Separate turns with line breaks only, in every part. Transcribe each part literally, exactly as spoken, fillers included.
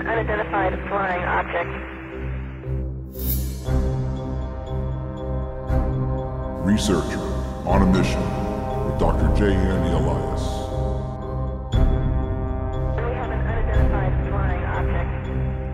an unidentified flying object.
Researcher on a mission with Doctor J N Elias.
We have an unidentified flying object.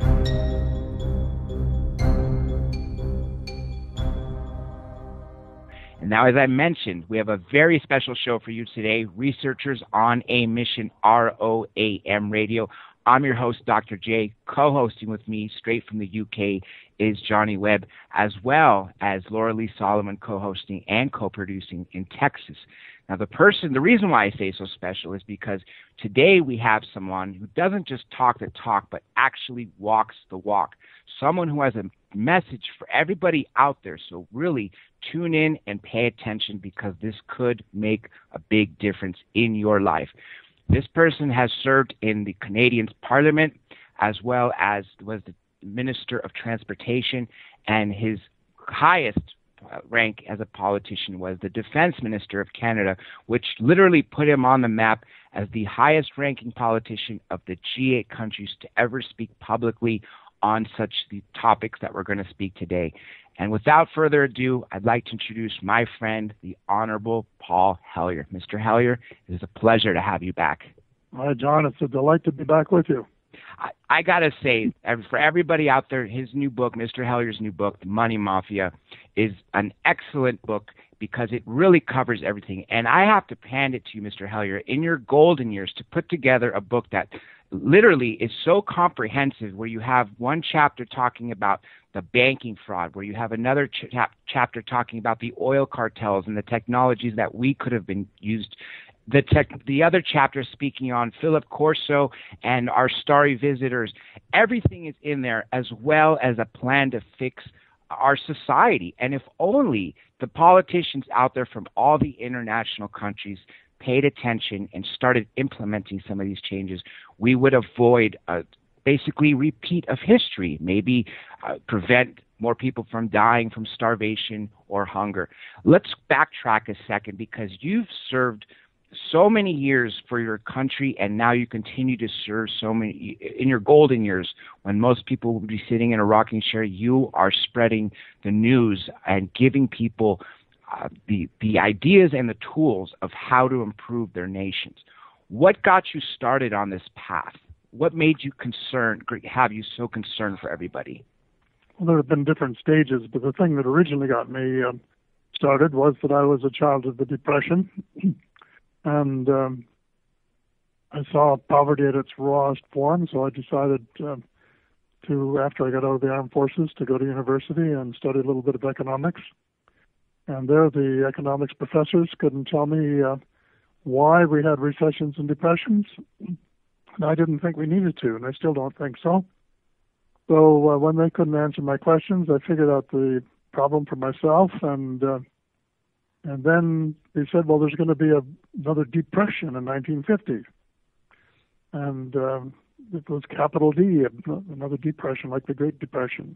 And now, as I mentioned, we have a very special show for you today, Researchers on a Mission, R O A M Radio. I'm your host, Doctor J. Co-hosting with me straight from the U K is Johnny Webb, as well as Laura Lee Solomon co-hosting and co-producing in Texas. Now, the person, the reason why I say so special is because today we have someone who doesn't just talk the talk, but actually walks the walk. Someone who has a message for everybody out there. So really tune in and pay attention, because this could make a big difference in your life. This person has served in the Canadian Parliament, as well as was the Minister of Transportation, and his highest rank as a politician was the Defense Minister of Canada, which literally put him on the map as the highest ranking politician of the G eight countries to ever speak publicly on such the topics that we're going to speak today. And without further ado, I'd like to introduce my friend, the Honorable Paul Hellyer. Mister Hellyer, it is a pleasure to have you back.
Hi, John. It's a delight to be back with you.
I, I got to say, for everybody out there, his new book, Mister Hellyer's new book, The Money Mafia, is an excellent book because it really covers everything. And I have to hand it to you, Mister Hellyer, in your golden years to put together a book that literally is so comprehensive, where you have one chapter talking about the banking fraud, where you have another ch- chapter talking about the oil cartels and the technologies that we could have been used. The tech, the other chapter speaking on Philip Corso and our starry visitors. Everything is in there, as well as a plan to fix our society. And if only the politicians out there from all the international countries paid attention and started implementing some of these changes, we would avoid a basically repeat of history, maybe uh, prevent more people from dying from starvation or hunger. Let's backtrack a second, because you've served so many years for your country, and now you continue to serve so many in your golden years, when most people would be sitting in a rocking chair. You are spreading the news and giving people uh, the the ideas and the tools of how to improve their nations. What got you started on this path? What made you concerned, have you so concerned for everybody?
Well, there have been different stages, but the thing that originally got me um, started was that I was a child of the Depression. And um, I saw poverty at its rawest form, so I decided uh, to, after I got out of the armed forces, to go to university and study a little bit of economics. And there, the economics professors couldn't tell me uh, why we had recessions and depressions. And I didn't think we needed to, and I still don't think so. So uh, when they couldn't answer my questions, I figured out the problem for myself, and uh, And then they said, well, there's going to be a, another depression in nineteen fifty. And um, it was capital D, another depression like the Great Depression.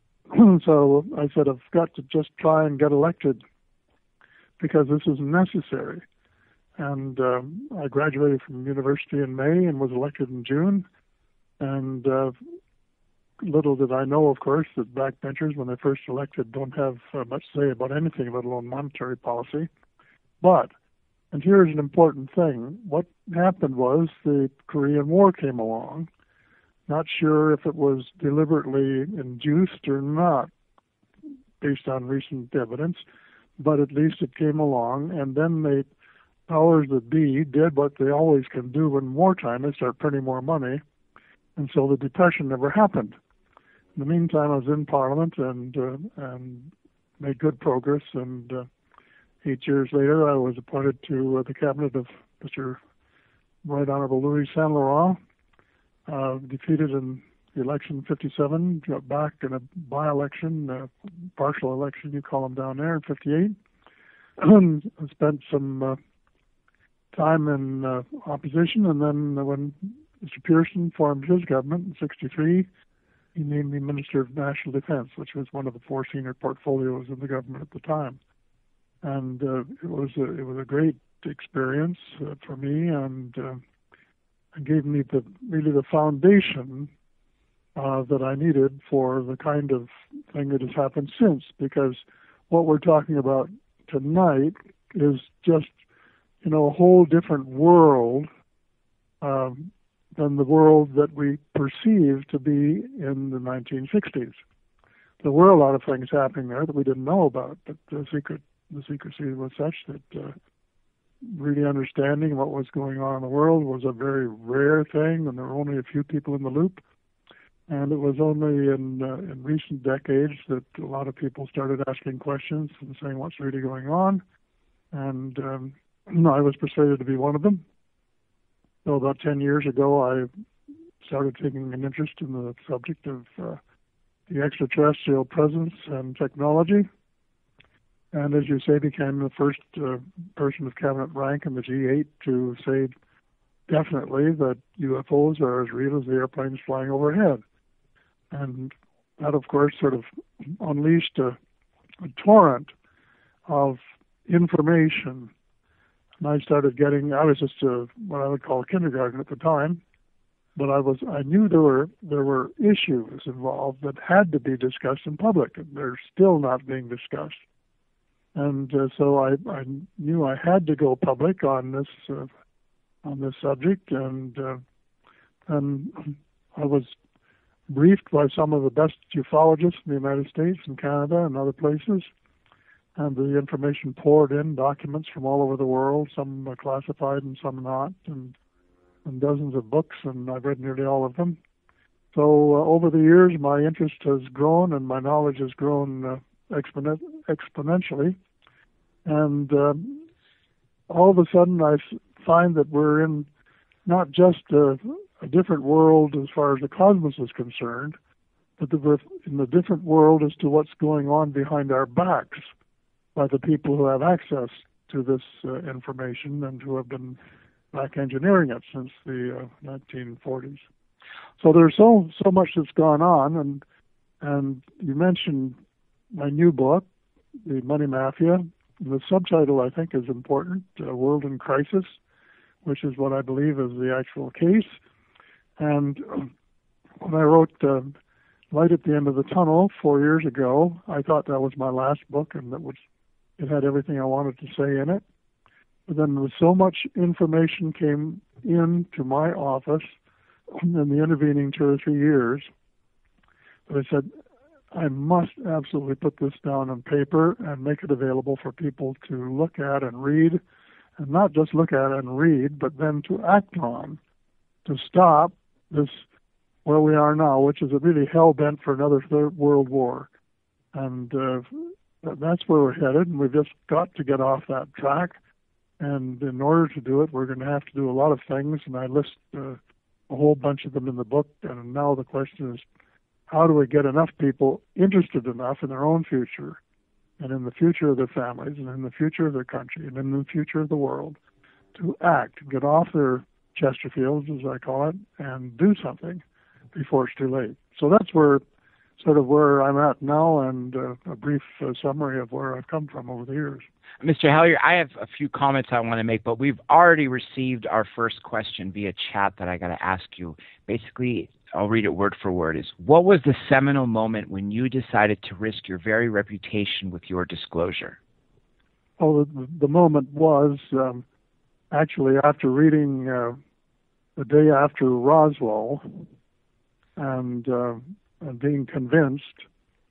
So I said, I've got to just try and get elected, because this is necessary. And um, I graduated from university in May and was elected in June. And uh, little did I know, of course, that backbenchers, when they're first elected, don't have uh, much say about anything, let alone monetary policy. But, and here's an important thing, what happened was the Korean War came along. Not sure if it was deliberately induced or not, based on recent evidence, but at least it came along, and then the powers that be did what they always can do in wartime. They start printing more money, and so the Depression never happened. In the meantime, I was in Parliament and uh, and made good progress, and uh, eight years later, I was appointed to uh, the cabinet of Mister Right Honorable Louis Saint Laurent, uh, defeated in the election in fifty-seven, got back in a by-election, uh, partial election, you call them down there, in fifty-eight, and spent some uh, time in uh, opposition, and then when Mister Pearson formed his government in sixty-three, he named me Minister of National Defense, which was one of the four senior portfolios in the government at the time. And uh, it was a, it was a great experience uh, for me, and uh, it gave me the really the foundation uh, that I needed for the kind of thing that has happened since, because what we're talking about tonight is just, you know, a whole different world um, than the world that we perceive to be in the nineteen sixties. There were a lot of things happening there that we didn't know about, but the secret, the secrecy was such that uh, really understanding what was going on in the world was a very rare thing, and there were only a few people in the loop. And it was only in uh, in recent decades that a lot of people started asking questions and saying, what's really going on? And um, I was persuaded to be one of them. So about ten years ago, I started taking an interest in the subject of uh, the extraterrestrial presence and technology. And as you say, became the first uh, person of cabinet rank in the G eight to say definitely that U F Os are as real as the airplanes flying overhead. And that, of course, sort of unleashed a, a torrent of information. And I started getting, I was just a, what I would call kindergarten at the time, but I was, I knew there were, there were issues involved that had to be discussed in public, and they're still not being discussed. And uh, so I, I knew I had to go public on this, uh, on this subject, and, uh, and I was briefed by some of the best ufologists in the United States and Canada and other places, and the information poured in, documents from all over the world, some are classified and some not, and, and dozens of books, and I've read nearly all of them. So uh, over the years, my interest has grown and my knowledge has grown uh, exponen- exponentially, and um, all of a sudden I find that we're in not just a, a different world as far as the cosmos is concerned, but that we're in a different world as to what's going on behind our backs by the people who have access to this uh, information and who have been back engineering it since the uh, nineteen forties. So there's so so much that's gone on, and and you mentioned my new book, The Money Mafia. The subtitle, I think, is important, uh, World in Crisis, which is what I believe is the actual case. And when I wrote uh, Light at the End of the Tunnel four years ago, I thought that was my last book, and that was, it had everything I wanted to say in it. But then so much information came into my office in the intervening two or three years that I said, I must absolutely put this down on paper and make it available for people to look at and read, and not just look at and read, but then to act on, to stop this where we are now, which is a really hell-bent for another third world war. And uh, that's where we're headed, and we've just got to get off that track. And in order to do it, we're going to have to do a lot of things, and I list uh, a whole bunch of them in the book. And now the question is, how do we get enough people interested enough in their own future, and in the future of their families, and in the future of their country, and in the future of the world, to act, get off their Chesterfields, as I call it, and do something before it's too late. So that's where, sort of where I'm at now, and uh, a brief uh, summary of where I've come from over the years.
Mister Hellyer, I have a few comments I want to make, but we've already received our first question via chat that I got to ask you. Basically, I'll read it word for word, is what was the seminal moment when you decided to risk your very reputation with your disclosure?
Oh, the, the moment was um, actually after reading uh, the day after Roswell and, uh, and being convinced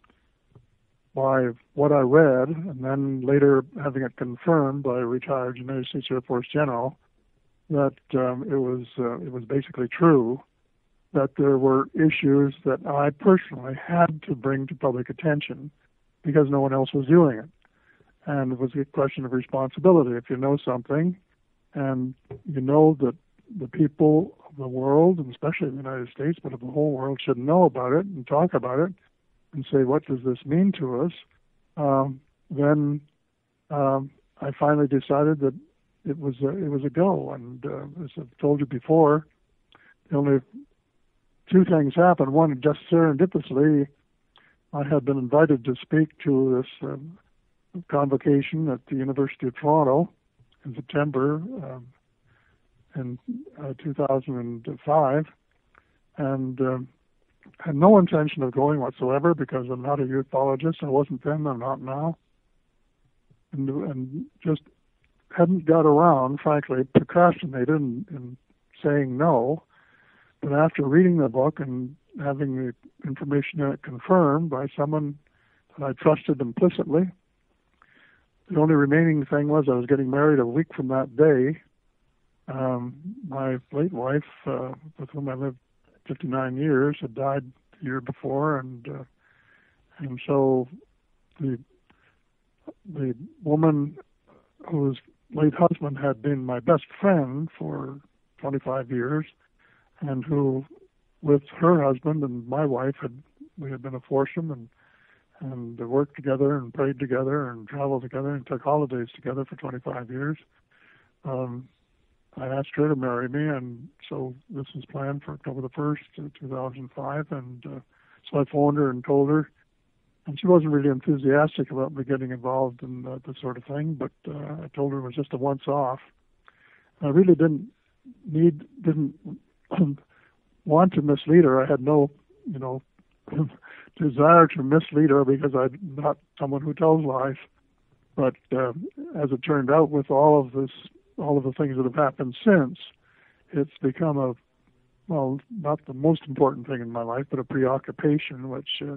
by what I read, and then later having it confirmed by a retired United States Air Force general, that um, it was uh, it was basically true, that there were issues that I personally had to bring to public attention because no one else was doing it. And it was a question of responsibility. If you know something and you know that the people of the world, and especially the United States, but of the whole world, should know about it and talk about it and say, what does this mean to us? Um, then um, I finally decided that it was a, it was a go. And uh, as I've told you before, the only two things happened. One, just serendipitously, I had been invited to speak to this um, convocation at the University of Toronto in September um, in uh, two thousand five, and um, had no intention of going whatsoever because I'm not a ufologist. I wasn't then, I'm not now. And, and just hadn't got around, frankly, procrastinated in, in saying no. But after reading the book and having the information in it confirmed by someone that I trusted implicitly, the only remaining thing was I was getting married a week from that day. Um, my late wife, uh, with whom I lived fifty-nine years, had died the year before, and uh, and so the the woman whose late husband had been my best friend for twenty-five years, and who, with her husband and my wife, had we had been a foursome and and worked together and prayed together and traveled together and took holidays together for twenty-five years. Um, I asked her to marry me, and so this was planned for October the first, two thousand five, and uh, so I phoned her and told her, and she wasn't really enthusiastic about me getting involved in uh, this sort of thing, but uh, I told her it was just a once-off. I really didn't need, didn't want to mislead her. I had no, you know, desire to mislead her because I'm not someone who tells lies. But uh, as it turned out, with all of this, all of the things that have happened since, it's become a, well, not the most important thing in my life, but a preoccupation, which uh,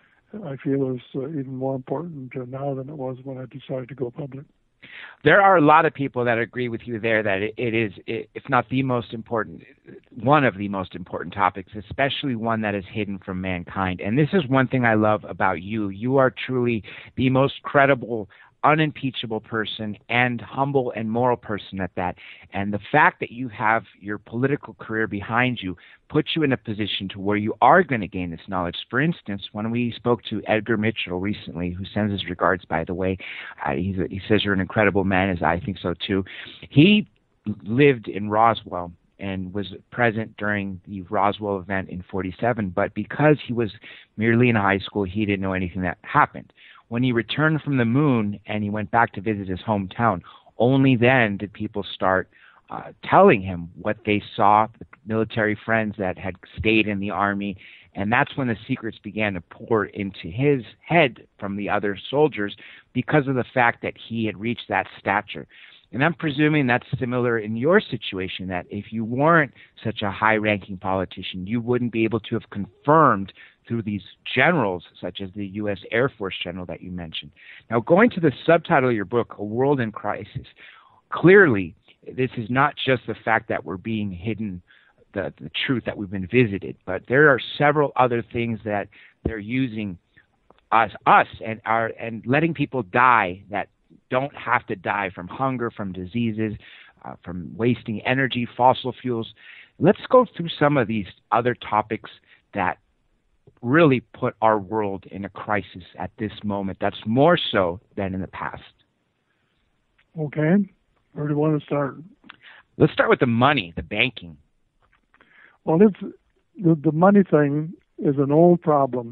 I feel is uh, even more important uh, now than it was when I decided to go public.
There are a lot of people that agree with you there that it, it is, it, if not the most important, one of the most important topics, especially one that is hidden from mankind. And this is one thing I love about you. You are truly the most credible, unimpeachable person, and humble and moral person at that. And the fact that you have your political career behind you puts you in a position to where you are going to gain this knowledge. For instance, when we spoke to Edgar Mitchell recently, who sends his regards, by the way, uh, he's a, he says you're an incredible man, as I think so too. He lived in Roswell and was present during the Roswell event in forty-seven, but because he was merely in high school, he didn't know anything that happened. When he returned from the moon and he went back to visit his hometown, only then did people start uh, telling him what they saw, the military friends that had stayed in the army, and that's when the secrets began to pour into his head from the other soldiers because of the fact that he had reached that stature. And I'm presuming that's similar in your situation, that if you weren't such a high-ranking politician, you wouldn't be able to have confirmed through these generals, such as the U S Air Force general that you mentioned. Now, going to the subtitle of your book, A World in Crisis, clearly this is not just the fact that we're being hidden the, the truth that we've been visited, but there are several other things that they're using us, us and, our, and letting people die that don't have to die from hunger, from diseases, uh, from wasting energy, fossil fuels. Let's go through some of these other topics that really put our world in a crisis at this moment. That's more so than in the past.
Okay. Where do you want to start?
Let's start with the money, the banking.
Well, it's, the, the money thing is an old problem.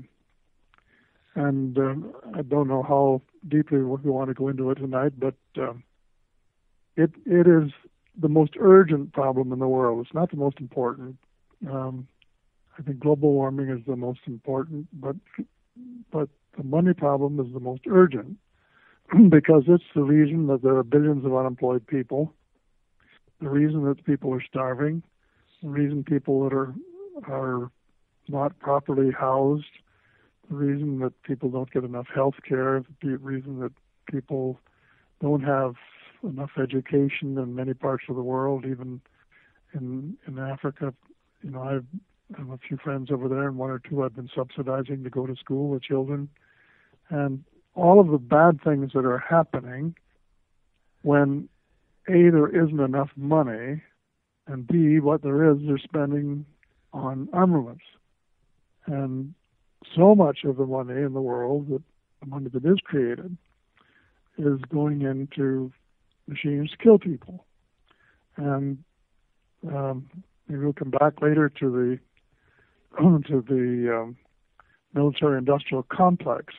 And uh, I don't know how deeply we want to go into it tonight, but uh, it it is the most urgent problem in the world. It's not the most important. Um, I think global warming is the most important, but but the money problem is the most urgent because it's the reason that there are billions of unemployed people, the reason that people are starving, the reason people that are are not properly housed, the reason that people don't get enough health care, the reason that people don't have enough education in many parts of the world, even in in Africa. You know, I've, I have a few friends over there, and one or two I've been subsidizing to go to school with children. And all of the bad things that are happening when, A, there isn't enough money, and B, what there is, they're spending on armaments. And so much of the money in the world, that the money that is created, is going into machines to kill people. And um, maybe we'll come back later to the to the um, military-industrial complex,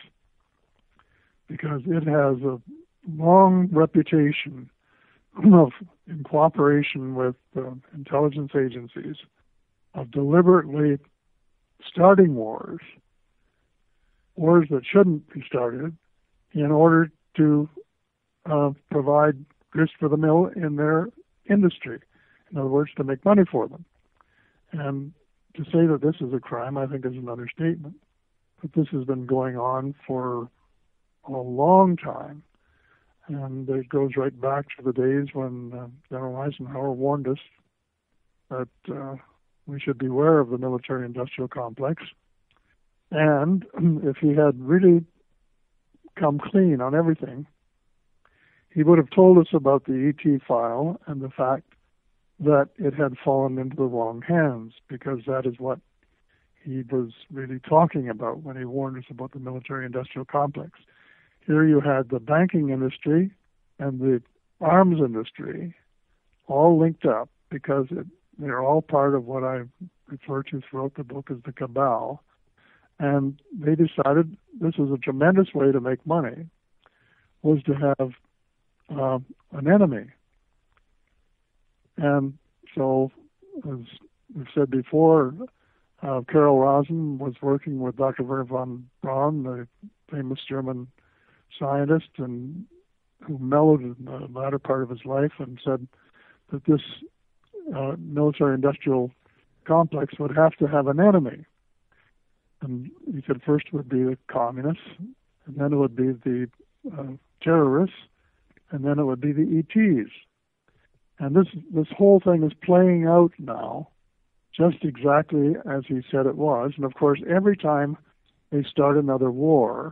because it has a long reputation of, in cooperation with uh, intelligence agencies, of deliberately starting wars, wars that shouldn't be started, in order to uh, provide grist for the mill in their industry. In other words, to make money for them. And to say that this is a crime, I think, is an understatement. But this has been going on for a long time. And it goes right back to the days when uh, General Eisenhower warned us that uh, we should beware of the military-industrial complex. And if he had really come clean on everything, he would have told us about the E T file and the fact that it had fallen into the wrong hands, because that is what he was really talking about when he warned us about the military-industrial complex. Here you had the banking industry and the arms industry all linked up, because it, they're all part of what I refer to throughout the book as the cabal. And they decided this was a tremendous way to make money, was to have uh, an enemy. And so, as we've said before, uh, Carol Rosen was working with Doctor Werner von Braun, the famous German scientist, and who mellowed in the latter part of his life, and said that this uh, military-industrial complex would have to have an enemy. And he said first it would be the communists, and then it would be the uh, terrorists, and then it would be the E Ts. And this this whole thing is playing out now, just exactly as he said it was. And of course, every time they start another war,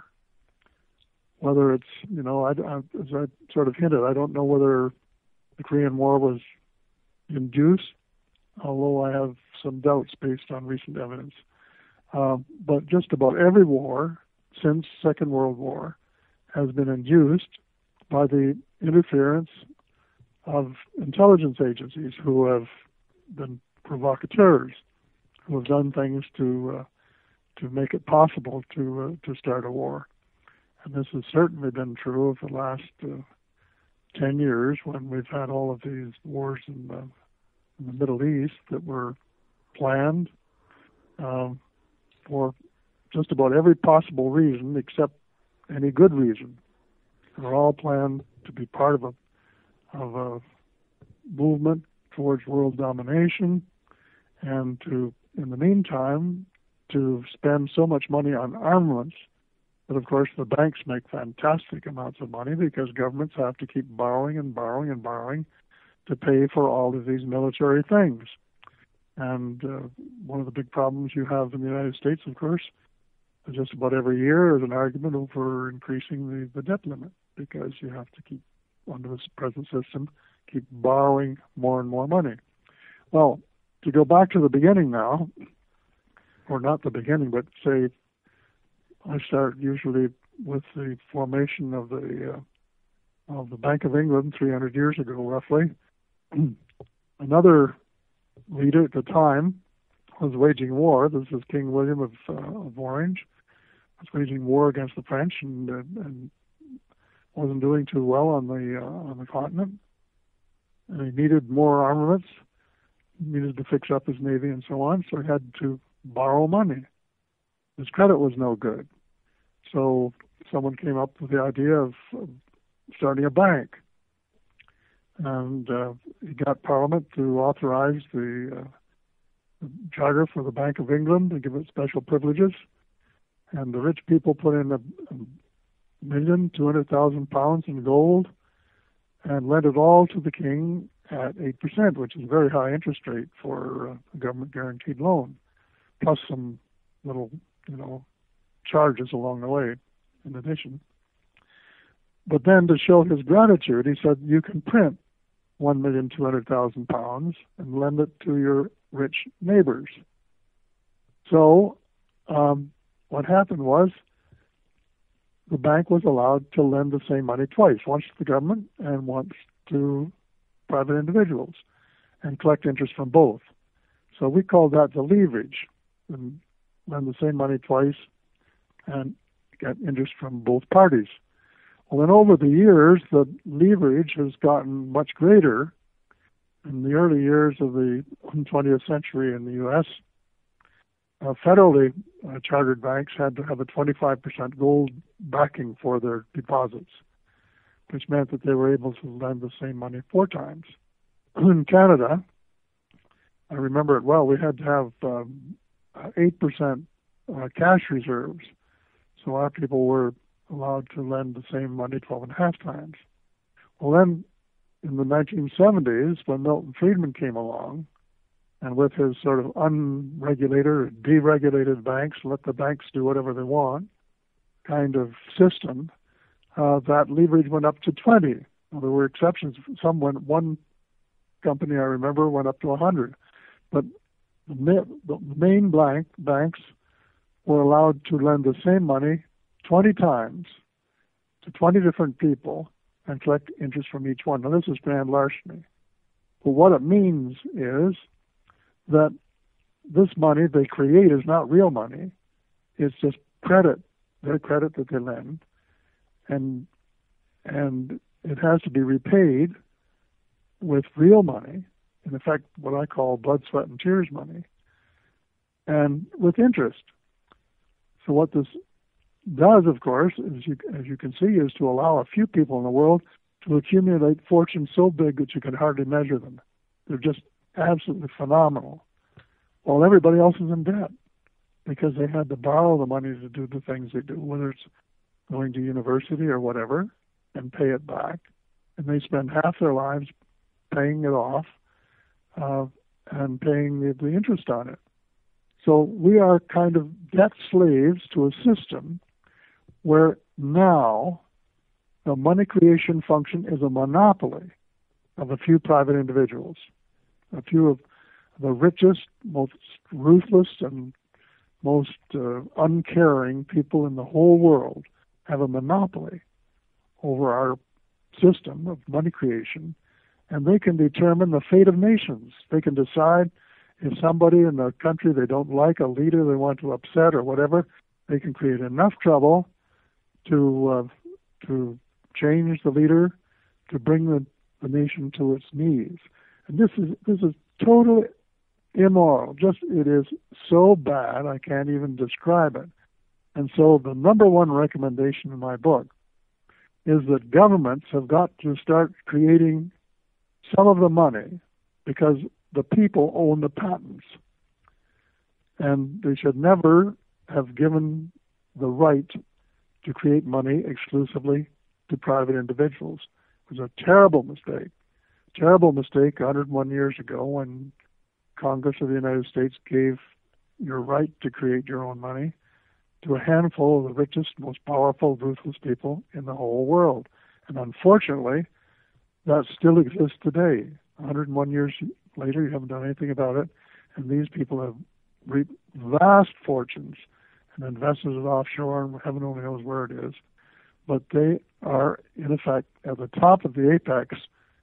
whether it's, you know, I, I, as I sort of hinted, I don't know whether the Korean War was induced, although I have some doubts based on recent evidence. Uh, but just about every war since Second World War has been induced by the interference of intelligence agencies who have been provocateurs, who have done things to uh, to make it possible to uh, to start a war. And this has certainly been true of the last uh, ten years, when we've had all of these wars in the, in the Middle East that were planned um, for just about every possible reason except any good reason. They're all planned to be part of a of a movement towards world domination, and to, in the meantime, to spend so much money on armaments that, of course, the banks make fantastic amounts of money, because governments have to keep borrowing and borrowing and borrowing to pay for all of these military things. And uh, one of the big problems you have in the United States, of course, is just about every year is an argument over increasing the, the debt limit, because you have to keep, under this present system, keep borrowing more and more money. Well, to go back to the beginning now, or not the beginning, but say, I start usually with the formation of the uh, of the Bank of England three hundred years ago, roughly. Another leader at the time was waging war. This is King William of, uh, of Orange. Was waging war against the French, and, uh, and wasn't doing too well on the uh, on the continent. And he needed more armaments. He needed to fix up his navy and so on. So he had to borrow money. His credit was no good. So someone came up with the idea of, of starting a bank. And uh, he got Parliament to authorize the, uh, the charter for the Bank of England to give it special privileges. And the rich people put in a, a million, two hundred thousand pounds in gold, and lent it all to the king at eight percent, which is a very high interest rate for uh, a government guaranteed loan, plus some little, you know, charges along the way in addition. But then, to show his gratitude, he said, you can print one million two hundred thousand pounds and lend it to your rich neighbors. So um, what happened was, the bank was allowed to lend the same money twice, once to the government and once to private individuals, and collect interest from both. So we call that the leverage, and lend the same money twice and get interest from both parties. Well, then over the years, the leverage has gotten much greater. In the early years of the twentieth century in the U S, uh, federally uh, chartered banks had to have a twenty-five percent gold backing for their deposits, which meant that they were able to lend the same money four times. In Canada, I remember it well, we had to have um, eight percent uh, cash reserves. So our people were allowed to lend the same money twelve and a half times. Well, then in the nineteen seventies, when Milton Friedman came along, and with his sort of unregulated or deregulated banks, let the banks do whatever they want kind of system, uh, that leverage went up to twenty. Well, there were exceptions. Some went, one company I remember went up to one hundred. But the, the main blank banks were allowed to lend the same money twenty times to twenty different people and collect interest from each one. Now, this is grand larceny. But what it means is that this money they create is not real money. It's just credit, their credit that they lend. And, and it has to be repaid with real money, in effect, what I call blood, sweat, and tears money, and with interest. So what this does, of course, as you, as you can see, is to allow a few people in the world to accumulate fortunes so big that you can hardly measure them. They're just absolutely phenomenal. While everybody else is in debt because they had to borrow the money to do the things they do, whether it's going to university or whatever, and pay it back. And they spend half their lives paying it off uh, and paying the, the interest on it. So we are kind of debt slaves to a system where now the money creation function is a monopoly of a few private individuals, a few of the richest, most ruthless, and most uh, uncaring people in the whole world have a monopoly over our system of money creation, and they can determine the fate of nations. They can decide if somebody in the country they don't like, a leader they want to upset or whatever, they can create enough trouble to uh, to change the leader, to bring the, the nation to its knees. And this is this is totally immoral. Just it is so bad I can't even describe it. And so the number one recommendation in my book is that governments have got to start creating some of the money because the people own the patents. And they should never have given the right to create money exclusively to private individuals. It was a terrible mistake. Terrible mistake one hundred one years ago when Congress of the United States gave your right to create your own money to a handful of the richest, most powerful, ruthless people in the whole world. And unfortunately, that still exists today. one hundred one years later, you haven't done anything about it, and these people have reaped vast fortunes and invested it offshore, and heaven only knows where it is. But they are, in effect, at the top of the apex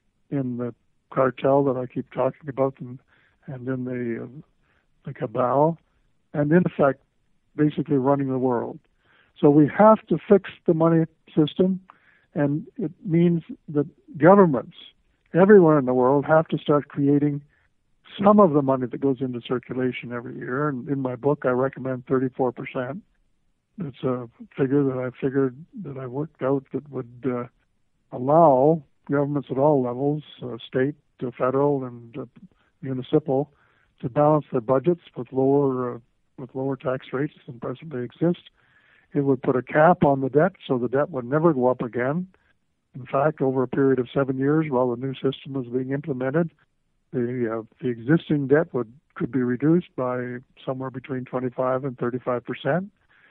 in the cartel that I keep talking about, and, and in the, uh, the cabal, and in effect, basically running the world. So we have to fix the money system, and it means that governments everywhere in the world have to start creating some of the money that goes into circulation every year. And in my book, I recommend thirty-four percent. It's a figure that I figured that I worked out that would uh, allow governments at all levels, uh, state, uh, federal, and uh, municipal, to balance their budgets with lower uh, with lower tax rates than presently exist. It would put a cap on the debt, so the debt would never go up again. In fact, over a period of seven years, while the new system was being implemented, the uh, the existing debt would could be reduced by somewhere between twenty-five and thirty-five percent,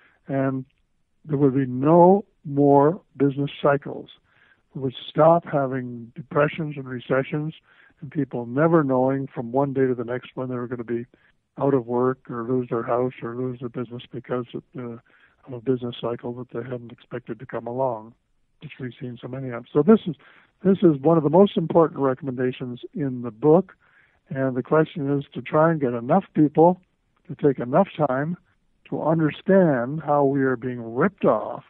and there would be no more business cycles. We would stop having depressions and recessions, and people never knowing from one day to the next when they were going to be out of work or lose their house or lose their business because of, uh, of a business cycle that they hadn't expected to come along, which we've seen so many of. So this is this is one of the most important recommendations in the book, and the question is to try and get enough people to take enough time to understand how we are being ripped off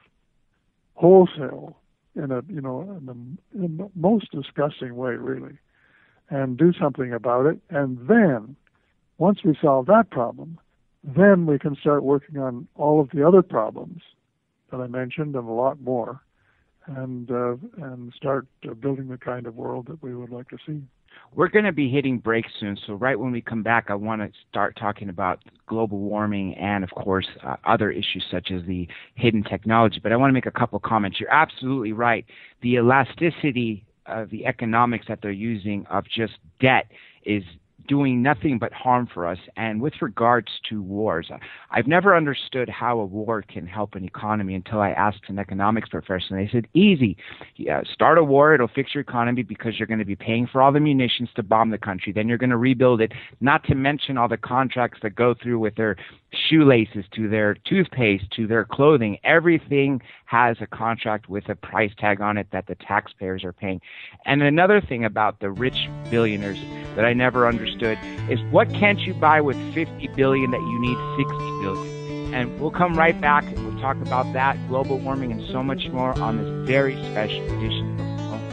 wholesale in a you know in the, in the most disgusting way, really, and do something about it. And then once we solve that problem, then we can start working on all of the other problems that I mentioned and a lot more, and uh, and start uh, building the kind of world that we would like to see.
We're going to be hitting break soon, so right when we come back, I want to start talking about global warming and, of course, uh, other issues such as the hidden technology. But I want to make a couple comments. You're absolutely right. The elasticity of the economics that they're using of just debt is doing nothing but harm for us. And with regards to wars, I've never understood how a war can help an economy until I asked an economics professor, and they said, easy. Yeah, start a war, it'll fix your economy because you're going to be paying for all the munitions to bomb the country. Then you're going to rebuild it, not to mention all the contracts that go through with their shoelaces to their toothpaste to their clothing. Everything has a contract with a price tag on it that the taxpayers are paying. And another thing about the rich billionaires that I never understood is, what can't you buy with fifty billion that you need sixty billion? And we'll come right back and we'll talk about that, global warming, and so much more on this very special edition of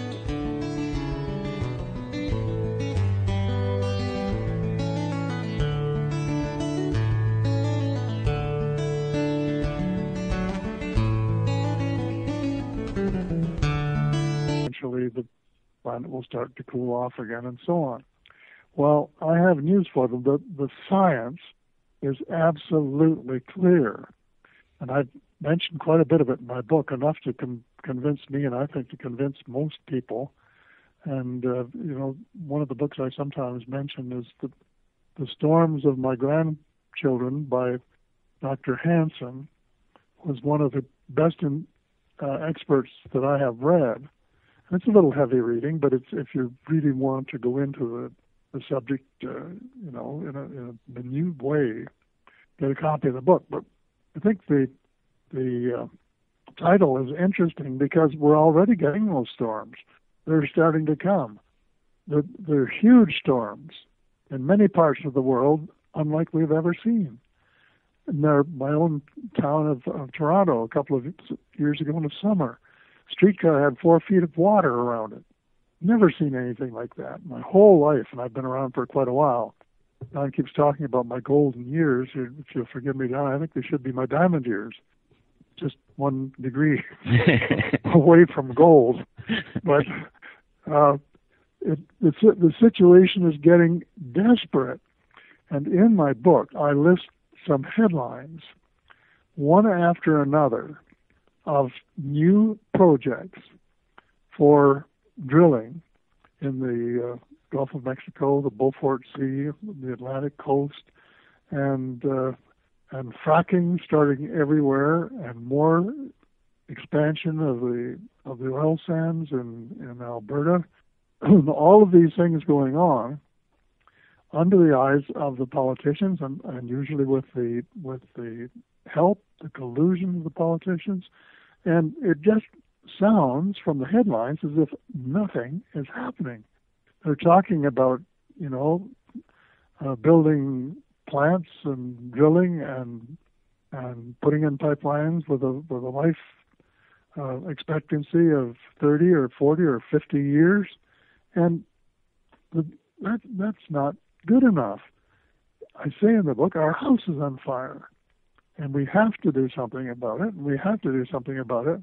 Eventually the planet will start to cool off again and so on. Well, I have news for them. The, the science is absolutely clear. And I've mentioned quite a bit of it in my book, enough to con- convince me, and I think to convince most people. And, uh, you know, one of the books I sometimes mention is the, the Storms of My Grandchildren by Doctor Hansen, was one of the best in, uh, experts that I have read. And it's a little heavy reading, but it's, if you really want to go into the the subject, uh, you know, in a, in a minute way, get a copy of the book. But I think the the uh, title is interesting because we're already getting those storms. They're starting to come. They're, they're huge storms in many parts of the world, unlike we've ever seen. In their, my own town of, of Toronto, a couple of years ago in the summer, streetcar had four feet of water around it. Never seen anything like that my whole life, and I've been around for quite a while. Don keeps talking about my golden years. If you'll forgive me, Don, I think they should be my diamond years. Just one degree away from gold. But uh, it, the, the situation is getting desperate. And in my book, I list some headlines, one after another, of new projects for drilling in the uh, Gulf of Mexico, the Beaufort Sea, the Atlantic coast, and uh, and fracking starting everywhere, and more expansion of the of the oil sands in, in Alberta. All of these things going on under the eyes of the politicians, and, and usually with the with the help, the collusion of the politicians, and it just sounds from the headlines as if nothing is happening. They're talking about, you know, uh, building plants and drilling and and putting in pipelines with a with a life uh, expectancy of thirty or forty or fifty years, and the, that that's not good enough. I say in the book, our house is on fire, and we have to do something about it. And we have to do something about it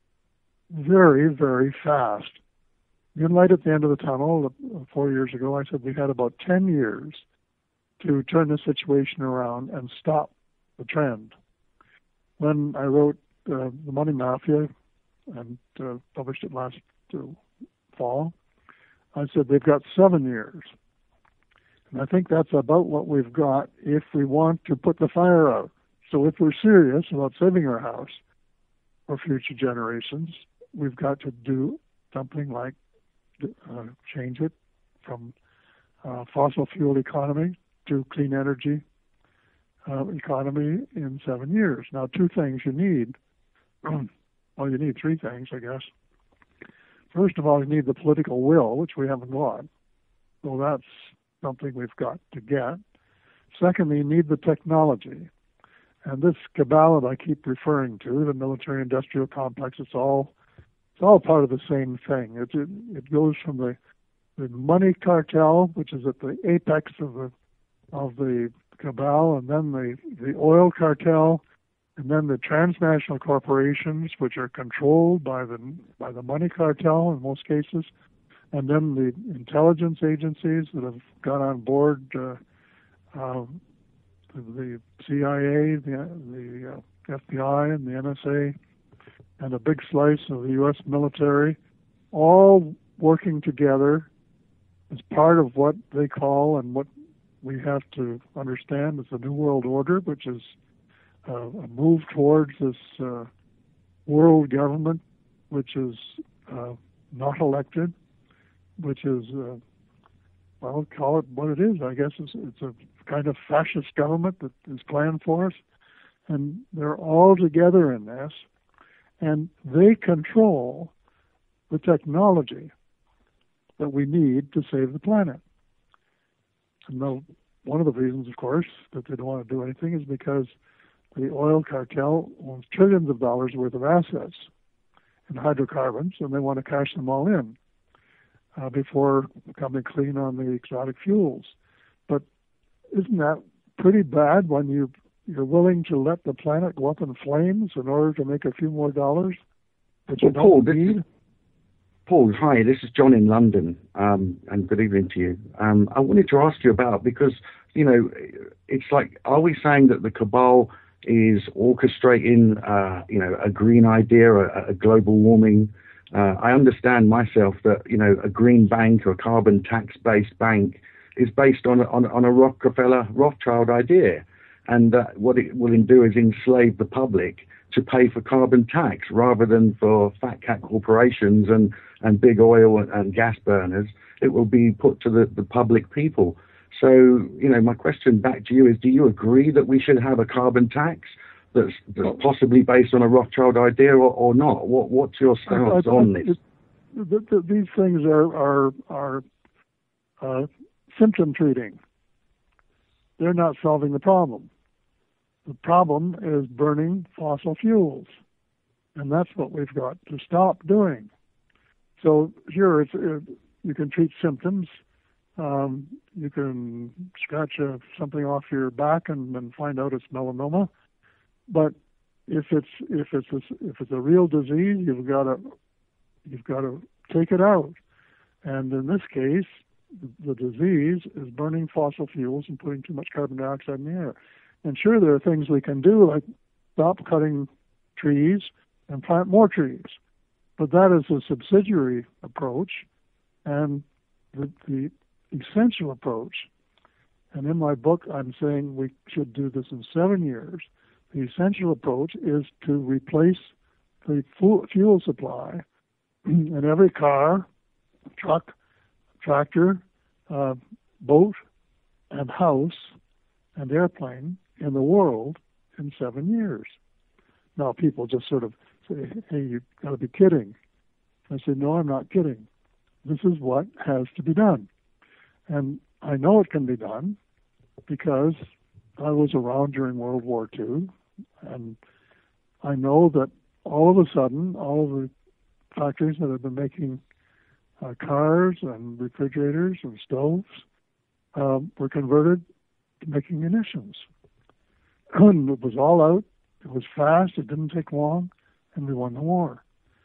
very, very fast. The light at the end of the tunnel, four years ago, I said we had about ten years to turn the situation around and stop the trend. When I wrote uh, The Money Mafia and uh, published it last uh, fall, I said they've got seven years. And I think that's about what we've got if we want to put the fire out. So if we're serious about saving our house for future generations, we've got to do something like uh, change it from uh, fossil fuel economy to clean energy uh, economy in seven years. Now, two things you need. Well, you need three things, I guess. First of all, you need the political will, which we haven't got. So that's something we've got to get. Secondly, you need the technology. And this cabal that I keep referring to, the military-industrial complex, it's all it's all part of the same thing. It it, it goes from the, the money cartel, which is at the apex of the of the cabal, and then the, the oil cartel, and then the transnational corporations, which are controlled by the by the money cartel in most cases, and then the intelligence agencies that have got on board, uh, uh, the C I A, the, the uh, F B I, and the N S A, and a big slice of the U S military, all working together as part of what they call and what we have to understand as the New World Order, which is uh, a move towards this uh, world government, which is uh, not elected, which is, uh, well, call it what it is. I guess it's, it's a kind of fascist government that is planned for us. And they're all together in this, and they control the technology that we need to save the planet. And the, one of the reasons, of course, that they don't want to do anything is because the oil cartel owns trillions of dollars worth of assets in hydrocarbons, and they want to cash them all in uh, before coming clean on the exotic fuels. But isn't that pretty bad when you, you're willing to let the planet go up in flames in order to make a few more dollars that you
well, Paul,
don't need?
Paul, hi, this is John in London, um, and good evening to you. Um, I wanted to ask you about, because, you know, it's like, are we saying that the cabal is orchestrating, uh, you know, a green idea, a, a global warming? Uh, I understand myself that, you know, a green bank or a carbon tax-based bank is based on, on, on a Rockefeller Rothschild idea. And uh, what it will do is enslave the public to pay for carbon tax rather than for fat cat corporations and, and big oil and, and gas burners. It will be put to the, the public people. So, you know, my question back to you is, do you agree that we should have a carbon tax that's, that's possibly based on a Rothschild idea or, or not? What, what's your stance
I, I,
on
I,
this?
It, the, the, these things are, are, are uh, symptom treating. They're not solving the problem. The problem is burning fossil fuels, and that's what we've got to stop doing. So here, it's, it, you can treat symptoms. Um, you can scratch uh, something off your back and, and find out it's melanoma. But if it's if it's a, if it's a real disease, you've got to you've got to take it out. And in this case, the disease is burning fossil fuels and putting too much carbon dioxide in the air. And sure, there are things we can do, like stop cutting trees and plant more trees. But that is a subsidiary approach, and the, the essential approach, and in my book I'm saying we should do this in seven years, the essential approach is to replace the fu- fuel supply in every car, truck, tractor, uh, boat, and house, and airplane in the world in seven years. Now people just sort of say, hey, you've got to be kidding. I say, no, I'm not kidding. This is what has to be done. And I know it can be done because I was around during World War Two, and I know that all of a sudden, all of the factories that have been making uh, cars and refrigerators and stoves uh, were converted to making munitions. And it was all out, it was fast, it didn't take long, and we won the war.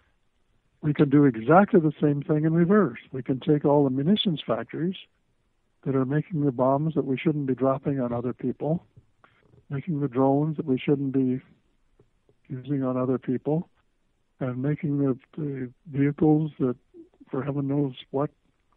We can do exactly the same thing in reverse. We can take all the munitions factories that are making the bombs that we shouldn't be dropping on other people, making the drones that we shouldn't be using on other people, and making the, the vehicles that, for heaven knows what,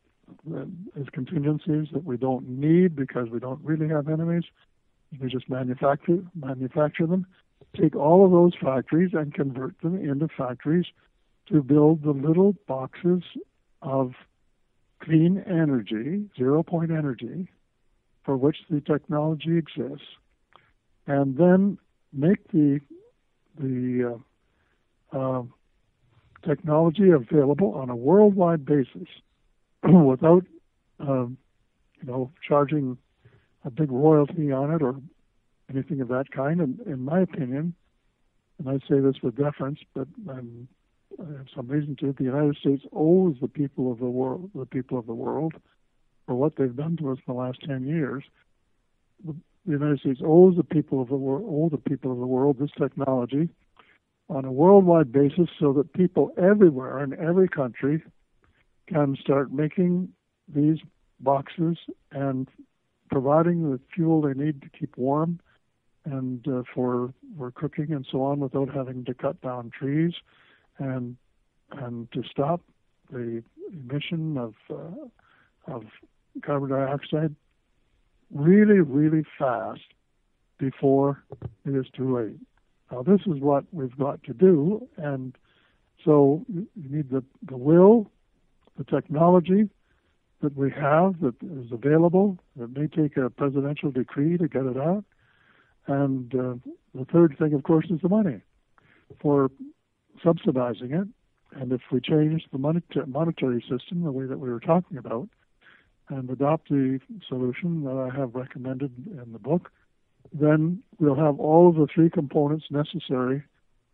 as contingencies that we don't need because we don't really have enemies. We just manufacture manufacture them, take all of those factories and convert them into factories to build the little boxes of clean energy, zero-point energy, for which the technology exists, and then make the the uh, uh, technology available on a worldwide basis without, um, you know, charging a big royalty on it or anything of that kind. And in my opinion, and I say this with deference, but I'm, I have some reason to, the United States owes the people of the world, the people of the world, for what they've done to us in the last ten years. The, the United States owes the people of the world, owe the people of the world this technology on a worldwide basis, so that people everywhere in every country can start making these boxes and providing the fuel they need to keep warm and uh, for for cooking and so on, without having to cut down trees, and and to stop the emission of uh, of carbon dioxide really, really fast before it is too late. Now, this is what we've got to do, and so you need the, the will, the technology that we have that is available. It may take a presidential decree to get it out. And uh, the third thing, of course, is the money for subsidizing it. And if we change the monetary, monetary system the way that we were talking about and adopt the solution that I have recommended in the book, then we'll have all of the three components necessary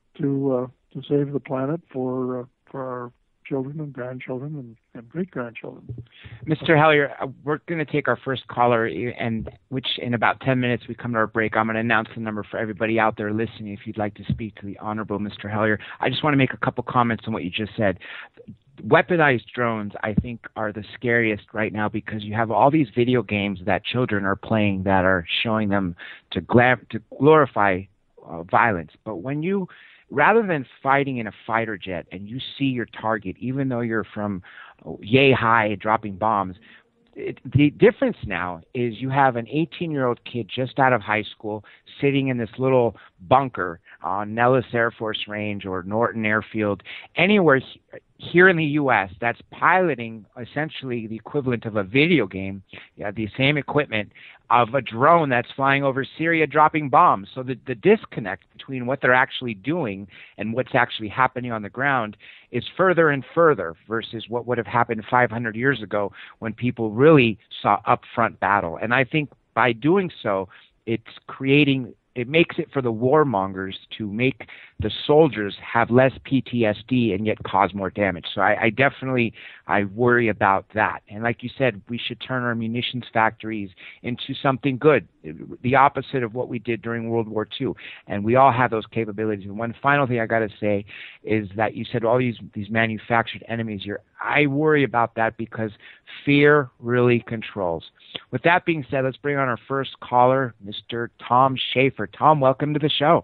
to uh, to save the planet for uh, for our children and grandchildren and, and great-grandchildren.
Mister Hellyer, uh, we're going to take our first caller, and which in about ten minutes we come to our break. I'm going to announce the number for everybody out there listening if you'd like to speak to the Honorable Mister Hellyer. I just want to make a couple comments on what you just said. Weaponized drones, I think, are the scariest right now, because you have all these video games that children are playing that are showing them to, glam- to glorify uh, violence. But when you, rather than fighting in a fighter jet and you see your target, even though you're from yay high dropping bombs, it, the difference now is you have an eighteen-year-old kid just out of high school sitting in this little bunker on Nellis Air Force Range or Norton Airfield, anywhere here in the U S that's piloting essentially the equivalent of a video game, yeah, the same equipment of a drone that's flying over Syria dropping bombs. So the, the disconnect between what they're actually doing and what's actually happening on the ground is further and further versus what would have happened five hundred years ago when people really saw upfront battle. And I think by doing so, it's creating, it makes it for the warmongers to make the soldiers have less P T S D and yet cause more damage. So I, I definitely, I worry about that. And like you said, we should turn our munitions factories into something good, the opposite of what we did during World War Two. And we all have those capabilities. And one final thing I got to say is that you said all these, these manufactured enemies here. I worry about that because fear really controls. With that being said, let's bring on our first caller, Mister Tom Schaefer. Tom, welcome to the show.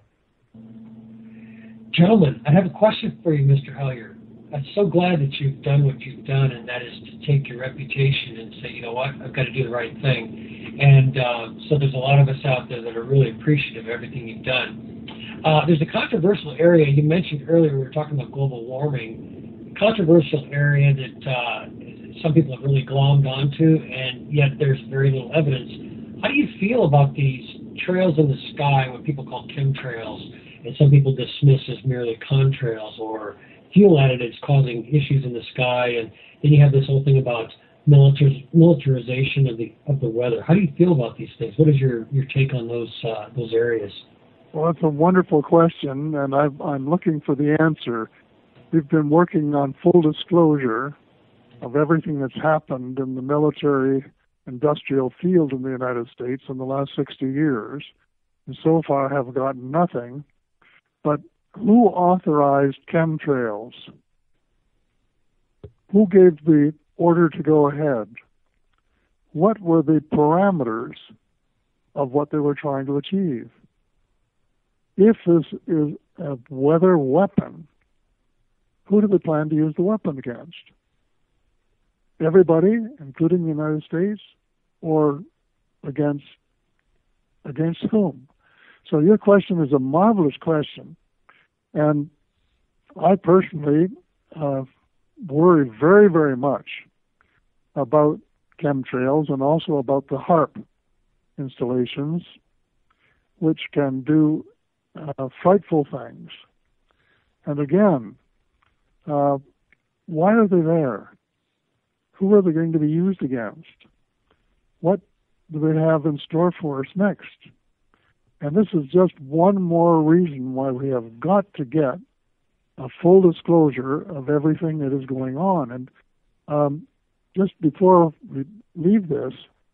Gentlemen, I have a question for you, Mister Hellyer. I'm so glad that you've done what you've done, and that is to take your reputation and say, you know what, I've got to do the right thing. And uh, so there's a lot of us out there that are really appreciative of everything you've done. Uh, there's a controversial area. You mentioned earlier, we were talking about global warming, controversial area that uh, some people have really glommed onto, and yet there's very little evidence. How do you feel about these trails in the sky, what people call chemtrails, and some people dismiss as merely contrails or fuel additives causing issues in the sky? And then you have this whole thing about militar, militarization of the of the weather. How do you feel about these things? What is your, your take on those uh, those areas?
Well, that's a wonderful question, and I've, I'm looking for the answer. We've been working on full disclosure of everything that's happened in the military industrial field in the United States in the last sixty years, and so far have gotten nothing. But who authorized chemtrails? Who gave the order to go ahead? What were the parameters of what they were trying to achieve? If this is a weather weapon, who do they plan to use the weapon against? Everybody, including the United States, or against against whom? So your question is a marvelous question, and I personally uh, worry very, very much about chemtrails and also about the HARP installations, which can do uh, frightful things. And again, uh, why are they there? Who are they going to be used against? What do they have in store for us next? And this is just one more reason why we have got to get a full disclosure of everything that is going on. And um, just before we leave this,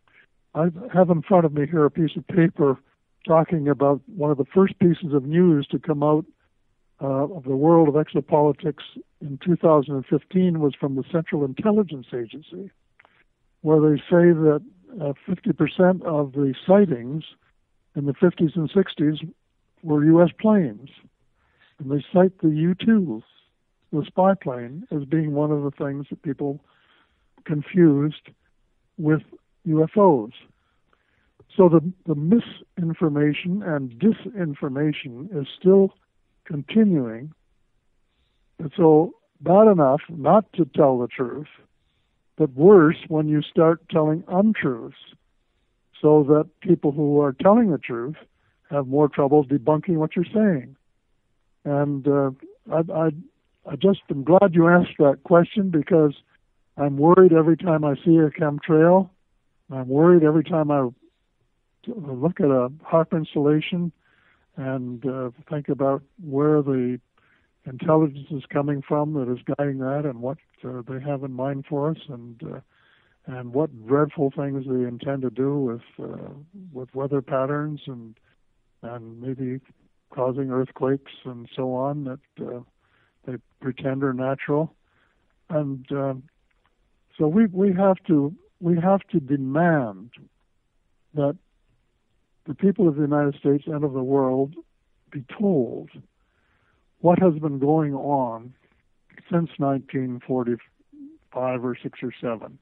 I have in front of me here a piece of paper talking about one of the first pieces of news to come out uh, of the world of exopolitics in two thousand fifteen was from the Central Intelligence Agency, where they say that uh, fifty percent of the sightings in the fifties and sixties were U S planes. And they cite the U two, the spy plane, as being one of the things that people confused with U F Os. So the, the misinformation and disinformation is still continuing. And so bad enough not to tell the truth, but worse when you start telling untruths, so that people who are telling the truth have more trouble debunking what you're saying. And uh, I, I, I just am glad you asked that question, because I'm worried every time I see a chemtrail. I'm worried every time I look at a HAARP installation and uh, think about where the intelligence is coming from that is guiding that, and what uh, they have in mind for us, and uh, and what dreadful things they intend to do with uh, with weather patterns, and and maybe causing earthquakes and so on that uh, they pretend are natural. And uh, so we we have to we have to demand that the people of the United States and of the world be told what has been going on since nineteen forty-five or six or seven,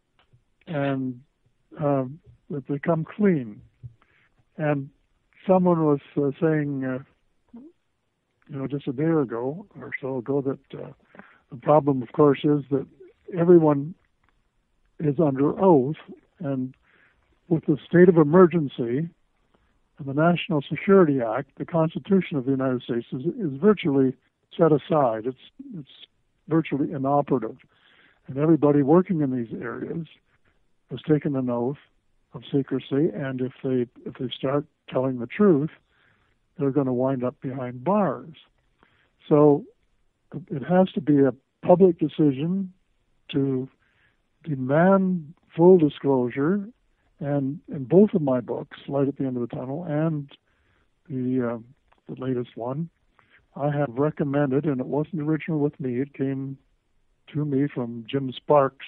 and uh, that they come clean. And someone was uh, saying, uh, you know, just a day ago or so ago, that uh, the problem, of course, is that everyone is under oath, and with the state of emergency and the National Security Act, the Constitution of the United States is, is virtually set aside. It's it's virtually inoperative, and everybody working in these areas has taken an oath of secrecy. And if they if they start telling the truth, they're going to wind up behind bars. So it has to be a public decision to demand full disclosure. And in both of my books, Light at the End of the Tunnel and the, uh, the latest one, I have recommended, and it wasn't original with me, it came to me from Jim Sparks,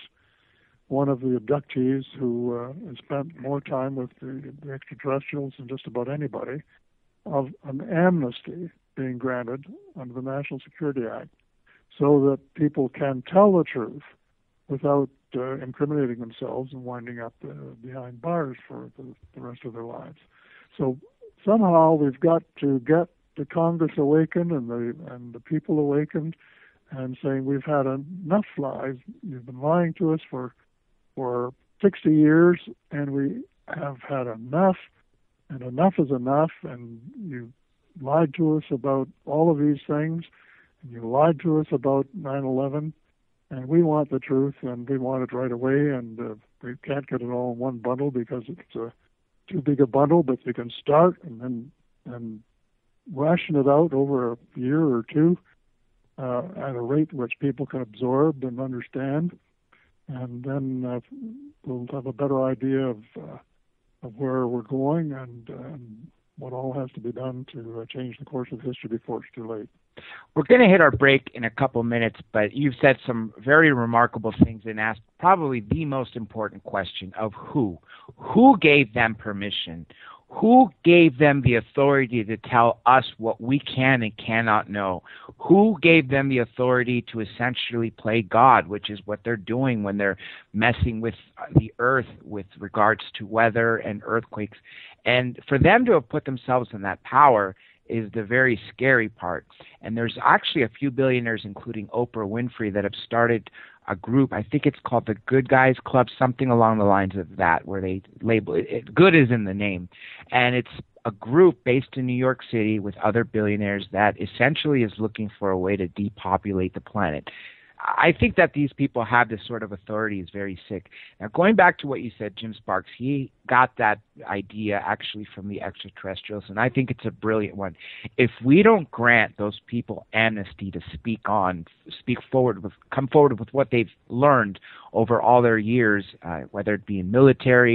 one of the abductees who uh, has spent more time with the, the extraterrestrials than just about anybody, of an amnesty being granted under the National Security Act, so that people can tell the truth without uh, incriminating themselves and winding up uh, behind bars for the, the rest of their lives. So somehow we've got to get the Congress awakened and the and the people awakened, and saying we've had enough lies. You've been lying to us for for sixty years, and we have had enough, and enough is enough. And you lied to us about all of these things, and you lied to us about nine eleven. And we want the truth, and we want it right away, and uh, we can't get it all in one bundle because it's uh, too big a bundle, but you can start and then and ration it out over a year or two uh, at a rate which people can absorb and understand, and then uh, we'll have a better idea of, uh, of where we're going, and, uh, and what all has to be done to uh, change the course of history before it's too late.
We're going to hit our break in a couple minutes, but you've said some very remarkable things and asked probably the most important question of who. Who gave them permission? Who gave them the authority to tell us what we can and cannot know? Who gave them the authority to essentially play God, which is what they're doing when they're messing with the earth with regards to weather and earthquakes? And for them to have put themselves in that power is the very scary part. And there's actually a few billionaires, including Oprah Winfrey, that have started a group. I think it's called the Good Guys Club, something along the lines of that, where they label it, it good is in the name. And it's a group based in New York City with other billionaires that essentially is looking for a way to depopulate the planet. I think that these people have this sort of authority is very sick. Now, going back to what you said, Jim Sparks, he got that idea actually from the extraterrestrials, and I think it's a brilliant one. If we don't grant those people amnesty to speak on, speak forward with, come forward with what they've learned over all their years, uh, whether it be in military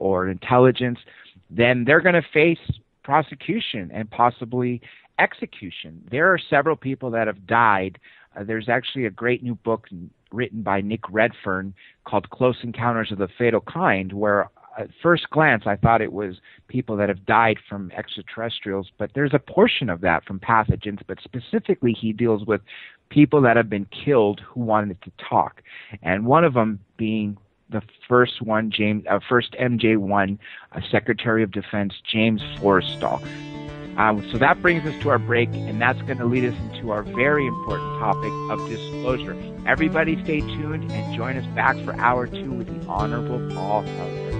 or intelligence, then they're going to face prosecution and possibly execution. There are several people that have died. Uh, there's actually a great new book written by Nick Redfern called Close Encounters of the Fatal Kind, where at first glance I thought it was people that have died from extraterrestrials, but there's a portion of that from pathogens, but specifically he deals with people that have been killed who wanted to talk. And one of them being the first one, James, uh, first M J one, uh, Secretary of Defense James Forrestal. Um, so that brings us to our break, and that's going to lead us into our very important topic of disclosure. Everybody stay tuned and join us back for hour two with the Honorable Paul Hellyer.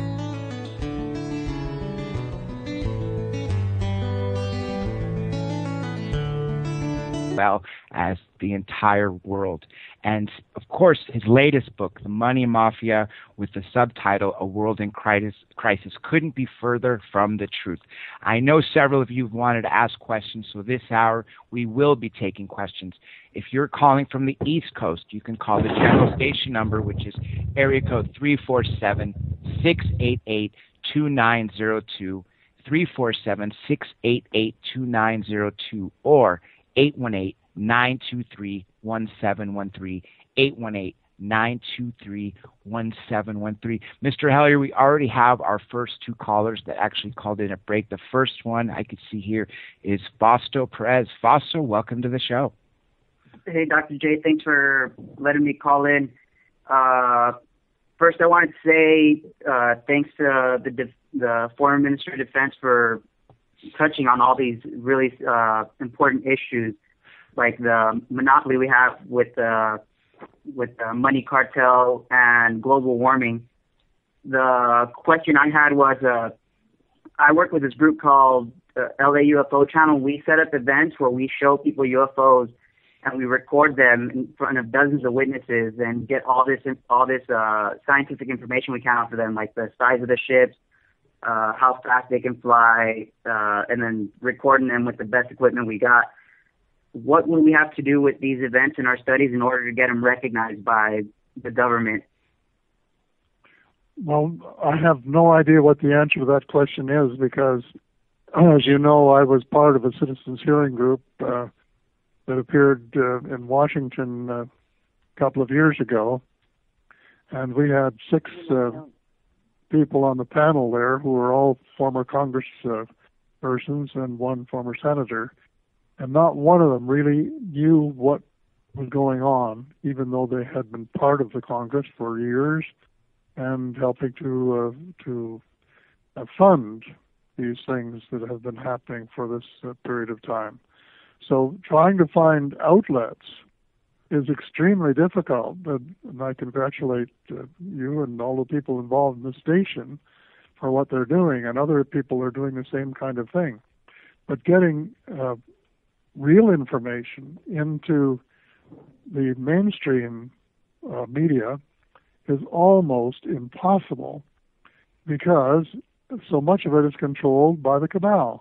Well as the entire world. And of course, his latest book, The Money Mafia, with the subtitle A World in Crisis, Crisis, couldn't be further from the truth. I know several of you have wanted to ask questions, so this hour we will be taking questions. If you're calling from the East Coast, you can call the general station number, which is area code three four seven, six eight eight, two nine zero two, three four seven, six eight eight, two nine zero two, or eight one eight, nine two three, one seven one three, eight one eight, nine two three, one seven one three. Mister Hellyer, we already have our first two callers that actually called in at break. The first one I could see here is Fausto Perez. Fausto, welcome to the show.
Hey, Doctor J, thanks for letting me call in. Uh, first, I want to say uh, thanks to the, def- the former Minister of Defense for touching on all these really uh, important issues, like the monopoly we have with the with the money cartel and global warming. The question I had was, uh, I work with this group called the L A U F O Channel. We set up events where we show people U F Os and we record them in front of dozens of witnesses and get all this all this uh, scientific information we can off of them, like the size of the ships, uh, how fast they can fly, uh, and then recording them with the best equipment we got. What would we have to do with these events in our studies in order to get them recognized by the government?
Well, I have no idea what the answer to that question is because, as you know, I was part of a citizens hearing group uh, that appeared uh, in Washington uh, a couple of years ago, and we had six uh, people on the panel there who were all former Congress uh, persons and one former senator. And not one of them really knew what was going on, even though they had been part of the Congress for years and helping to uh, to uh, fund these things that have been happening for this uh, period of time. So trying to find outlets is extremely difficult, and, and I congratulate uh, you and all the people involved in the station for what they're doing, and other people are doing the same kind of thing. But getting uh, real information into the mainstream uh, media is almost impossible because so much of it is controlled by the cabal.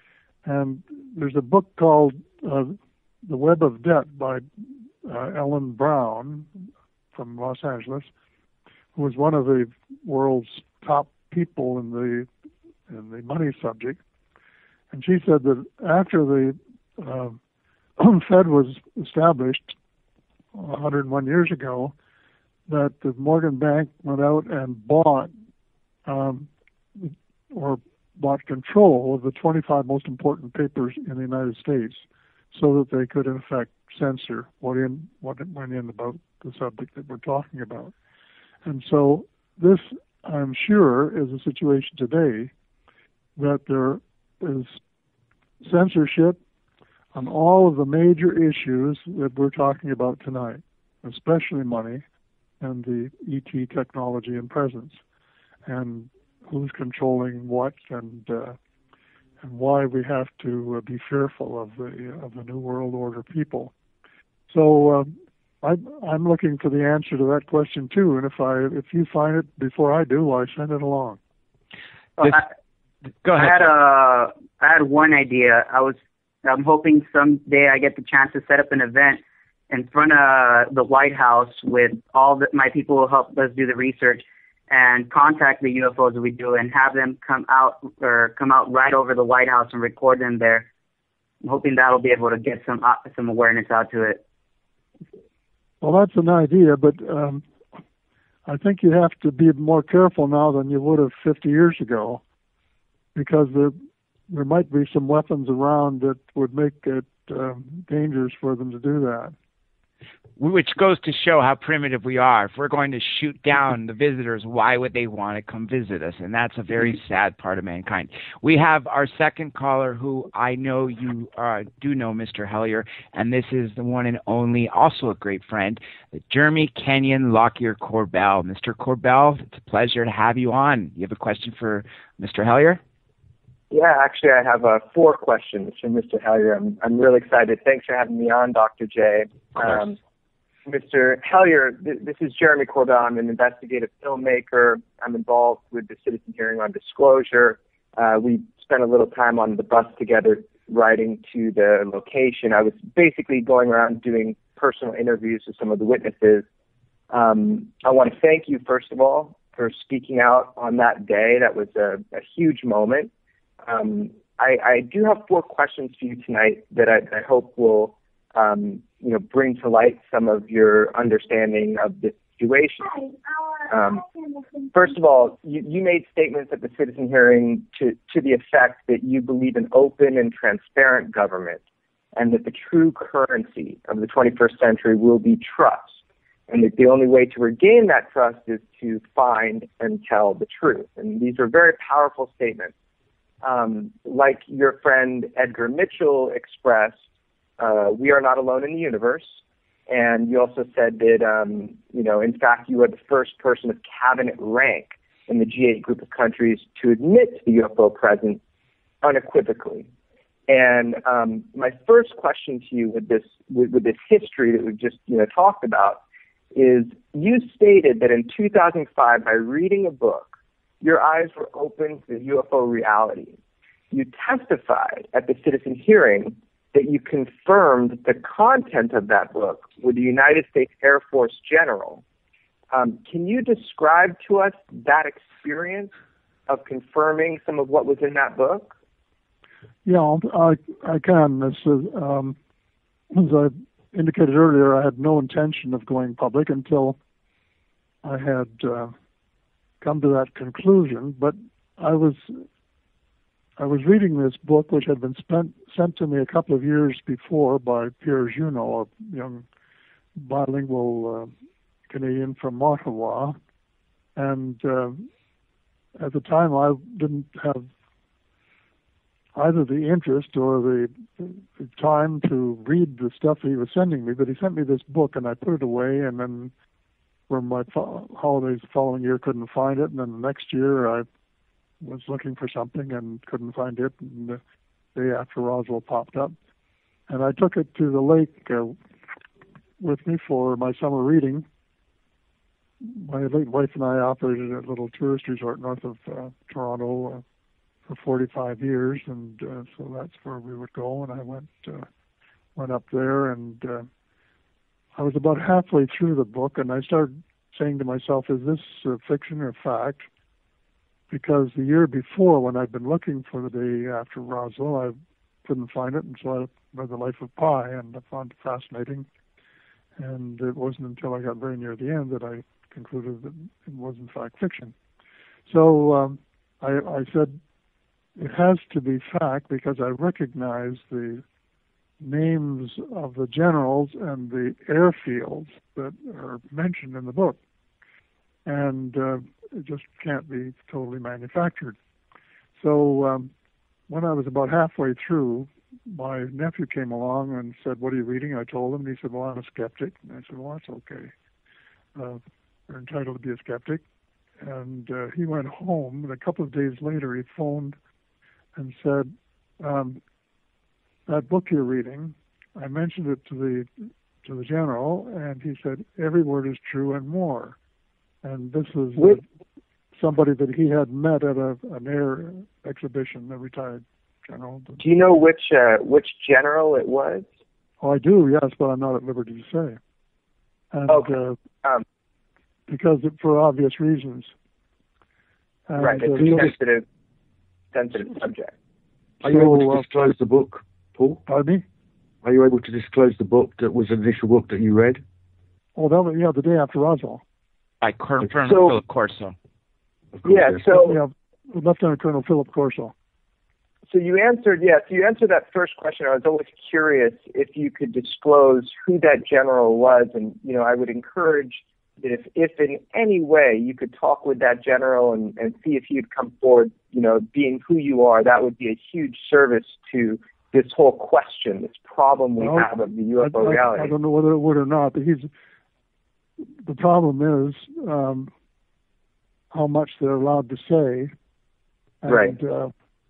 And there's a book called uh, The Web of Debt by uh, Ellen Brown from Los Angeles, who was one of the world's top people in the in the money subject. And she said that after the uh, Fed was established one hundred one years ago, that the Morgan Bank went out and bought um, or bought control of the twenty-five most important papers in the United States so that they could, in effect, censor what, in, what went in about the subject that we're talking about. And so this, I'm sure, is a situation today that there is censorship on all of the major issues that we're talking about tonight, especially money and the E T technology and presence, and who's controlling what, and uh, and why we have to uh, be fearful of the of the New World Order people. So uh, I, I'm looking for the answer to that question too, and if I if you find it before I do, I send it along.
Well, I,
Go ahead.
I had a I had one idea. I was I'm hoping someday I get the chance to set up an event in front of the White House with all the, my people who help us do the research, and contact the U F Os that we do and have them come out or come out right over the White House and record them there. I'm hoping that'll be able to get some uh, some awareness out to it.
Well, that's an idea, but um, I think you have to be more careful now than you would have fifty years ago, because there there might be some weapons around that would make it um, dangerous for them to do that.
Which goes to show how primitive we are. If we're going to shoot down the visitors, why would they want to come visit us? And that's a very sad part of mankind. We have our second caller, who I know you uh, do know, Mister Hellyer, and this is the one and only, also a great friend, Jeremy Kenyon Lockyer Corbell. Mister Corbell, it's a pleasure to have you on. You have a question for Mister Hellyer?
Yeah, actually, I have uh, four questions for Mister Hellyer. I'm, I'm really excited. Thanks for having me on, Doctor J. Um, Mister Hellyer, th- this is Jeremy Corbell. I'm an investigative filmmaker. I'm involved with the Citizen Hearing on Disclosure. Uh, we spent a little time on the bus together riding to the location. I was basically going around doing personal interviews with some of the witnesses. Um, I want to thank you, first of all, for speaking out on that day. That was a, a huge moment. Um, I, I do have four questions for you tonight that I, I hope will Um, you know, bring to light some of your understanding of this situation. Um, first of all, you, you made statements at the citizen hearing to, to the effect that you believe in open and transparent government, and that the true currency of the twenty-first century will be trust, and that the only way to regain that trust is to find and tell the truth. And these are very powerful statements. Um, like your friend Edgar Mitchell expressed, Uh, we are not alone in the universe. And you also said that, um, you know, in fact, you are the first person of cabinet rank in the G eight group of countries to admit to the U F O presence unequivocally. And um, my first question to you with this, with, with this history that we've just, you know, talked about is, you stated that in two thousand five, by reading a book, your eyes were open to the U F O reality. You testified at the citizen hearing that you confirmed the content of that book with the United States Air Force general. Um, can you describe to us that experience of confirming some of what was in that book?
Yeah, I, I can. This is, um, as I indicated earlier, I had no intention of going public until I had uh, come to that conclusion, but I was I was reading this book, which had been spent, sent to me a couple of years before by Pierre Junot, a young bilingual uh, Canadian from Ottawa. And uh, at the time, I didn't have either the interest or the, the time to read the stuff he was sending me, but he sent me this book, and I put it away, and then for my fo- holidays the following year, couldn't find it, and then the next year, I was looking for something and couldn't find it, and the day after Roswell popped up. And I took it to the lake uh, with me for my summer reading. My late wife and I operated a little tourist resort north of uh, Toronto uh, for forty-five years, and uh, so that's where we would go, and I went uh, went up there, and uh, I was about halfway through the book, and I started saying to myself, is this uh, fiction or fact? Because the year before, when I'd been looking for the day after Roswell, I couldn't find it, and so I read The Life of Pi, and I found it fascinating. And it wasn't until I got very near the end that I concluded that it was, in fact, fiction. So um, I, I said, it has to be fact, because I recognize the names of the generals and the airfields that are mentioned in the book. And uh, it just can't be totally manufactured. So um, when I was about halfway through, my nephew came along and said, what are you reading? I told him, and he said, well, I'm a skeptic. And I said, well, that's okay. Uh, you're entitled to be a skeptic. And uh, he went home, and a couple of days later, he phoned and said, um, that book you're reading, I mentioned it to the to the general, and he said, every word is true and more. And this was uh, somebody that he had met at a, an air exhibition, a retired general.
Do you know which uh, which general it was?
Oh, I do, yes, but I'm not at liberty to say. And,
okay.
Uh,
um,
because it, for obvious reasons. And,
right, it's
uh,
a sensitive, sensitive subject.
Are you
So,
able to
uh,
disclose the book, Paul?
Pardon me?
Are you able to disclose the book that was the initial book that you read?
Oh, that was, yeah, the day after Roswell.
By Colonel
So-
Philip Corso.
Of course,
Yeah,
yes.
so
Yeah, Lieutenant Colonel Philip Corso.
so you answered, yeah, so you answered that first question. I was always curious if you could disclose who that general was, and, you know, I would encourage that if, if in any way you could talk with that general and, and see if he'd come forward, you know, being who you are, that would be a huge service to this whole question, this problem we
Well,
have of the U F O
I, I,
reality.
I don't know whether it would or not, but he's, the problem is um, how much they're allowed to say. And,
Right.
Uh,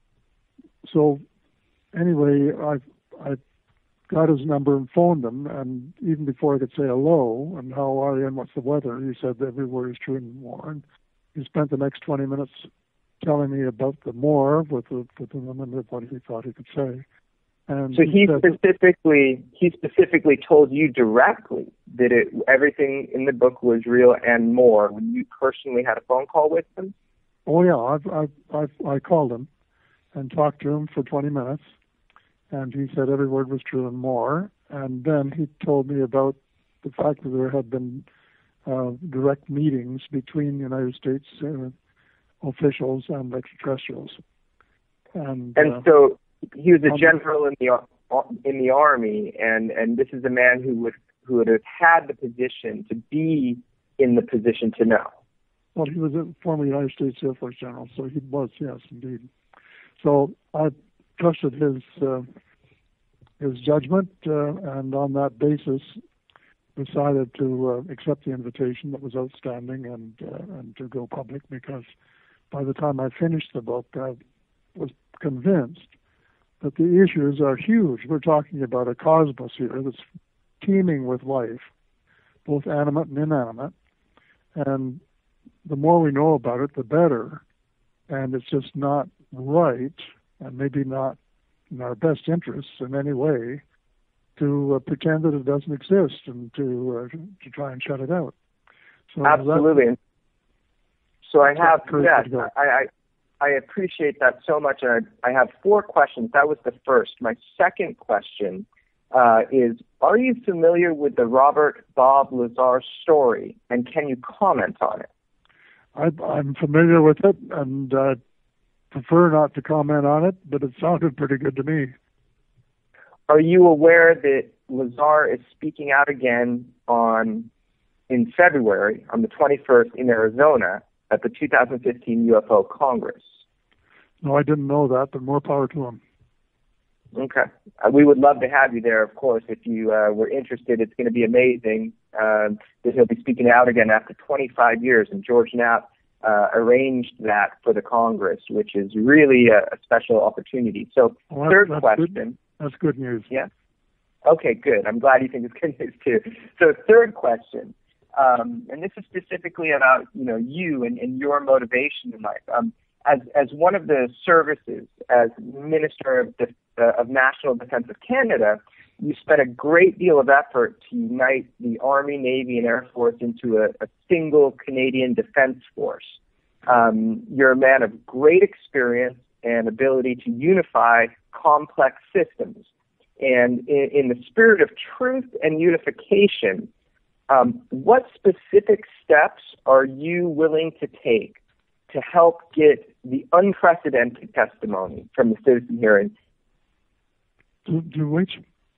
so anyway, I I got his number and phoned him, and even before I could say hello and how are you and what's the weather, he said that every word is true and more. And he spent the next twenty minutes telling me about the more with the with the woman of what he thought he could say. And
So he
said,
specifically he specifically told you directly that it everything in the book was real and more when you personally had a phone call with him?
"Oh yeah, I've I've, I've I called him and talked to him for twenty minutes, and he said every word was true and more. And then he told me about the fact that there had been uh, direct meetings between the United States uh, officials and extraterrestrials. And,
And
uh,
so he was a
um,
general in the ar- in the army, and, and this is a man who would who would have had the position to be in the position to know.
well, he was a former United States Air Force general, so he was, yes, indeed. So I trusted his uh, his judgment, uh, and on that basis decided to uh, accept the invitation that was outstanding and uh, and to go public, because by the time I finished the book, I was convinced that the issues are huge. We're talking about a cosmos here that's teeming with life, both animate and inanimate, and the more we know about it, the better. And it's just not right, and maybe not in our best interests in any way, to uh, pretend that it doesn't exist and to uh, to try and shut it out. So
Absolutely.
that,
so I
that's
have,
what
yes,
encouraged me to go.
I, I, I appreciate that so much. And I, I have four questions. That was the first. My second question uh, is, are you familiar with the Robert Bob Lazar story, and can you comment on it?
I, I'm familiar with it, and uh, prefer not to comment on it, but it sounded pretty good to me.
Are you aware that Lazar is speaking out again on in February, on the twenty-first in Arizona, at the two thousand fifteen U F O Congress?
No, I didn't know that, but more power to him.
Okay. Uh, we would love to have you there, of course, if you uh, were interested. It's going to be amazing uh, that he'll be speaking out again after twenty-five years, and George Knapp uh, arranged that for the Congress, which is really a, a special opportunity. So,
Well,
third
that's
question.
Good. That's good news.
Yeah. Okay, good. I'm glad you think it's good news too. So, third question, um, and this is specifically about you know you and, and your motivation in life. Um, as as one of the services, as Minister of Def- uh, of National Defence of Canada, you spent a great deal of effort to unite the Army, Navy, and Air Force into a, a single Canadian Defence Force. Um, you're a man of great experience and ability to unify complex systems. And in, in the spirit of truth and unification, um, what specific steps are you willing to take to help get the unprecedented testimony from the citizen hearing?
To, to which?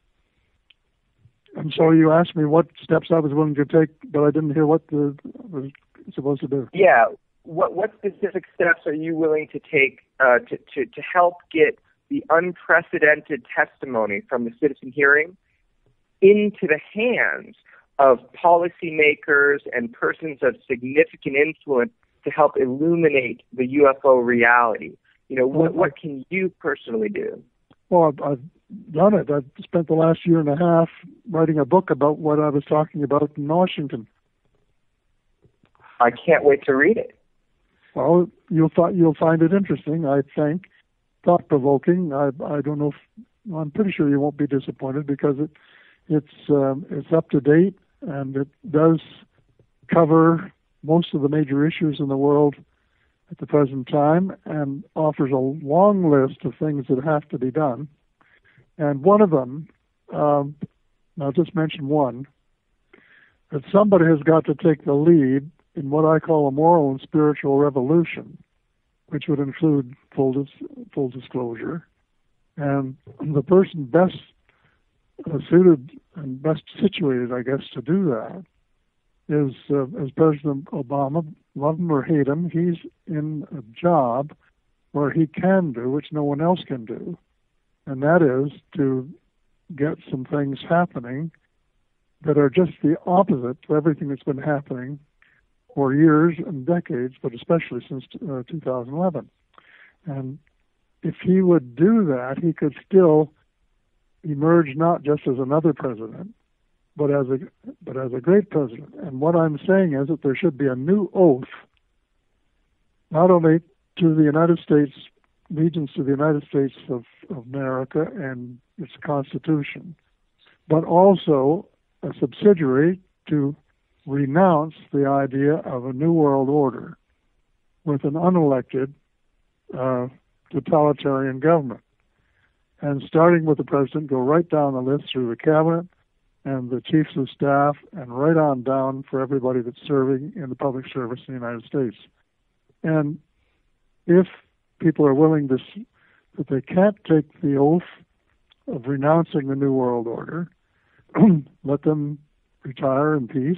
And so you asked me what steps I was willing to take, but I didn't hear what the was supposed to do.
Yeah. What what specific steps are you willing to take uh, to, to, to help get the unprecedented testimony from the citizen hearing into the hands of policymakers and persons of significant influence to help illuminate the U F O reality? You know, what, what can you personally do?
Well, I've, I've done it. I've spent the last year and a half writing a book about what I was talking about in Washington.
I can't wait to read it.
Well, you'll find you'll find it interesting, I think, thought provoking. I I don't know. If, I'm pretty sure you won't be disappointed because it it's um, it's up to date and it does cover most of the major issues in the world at the present time and offers a long list of things that have to be done. And one of them, um, I'll just mention one, that somebody has got to take the lead in what I call a moral and spiritual revolution, which would include full, dis- full disclosure. And the person best uh, suited and best situated, I guess, to do that is, uh, is President Obama. Love him or hate him, he's in a job where he can do, which no one else can do, and that is to get some things happening that are just the opposite to everything that's been happening for years and decades, but especially since uh, two thousand eleven. And if he would do that, he could still emerge not just as another president, but as a but as a great president. And what I'm saying is that there should be a new oath, not only to the United States, allegiance to the United States of, of America and its Constitution, but also a subsidiary to renounce the idea of a new world order with an unelected uh, totalitarian government. And starting with the president, go right down the list through the cabinet and the chiefs of staff, and right on down for everybody that's serving in the public service in the United States. And if people are willing to, that they can't take the oath of renouncing the New World Order, let them retire in peace.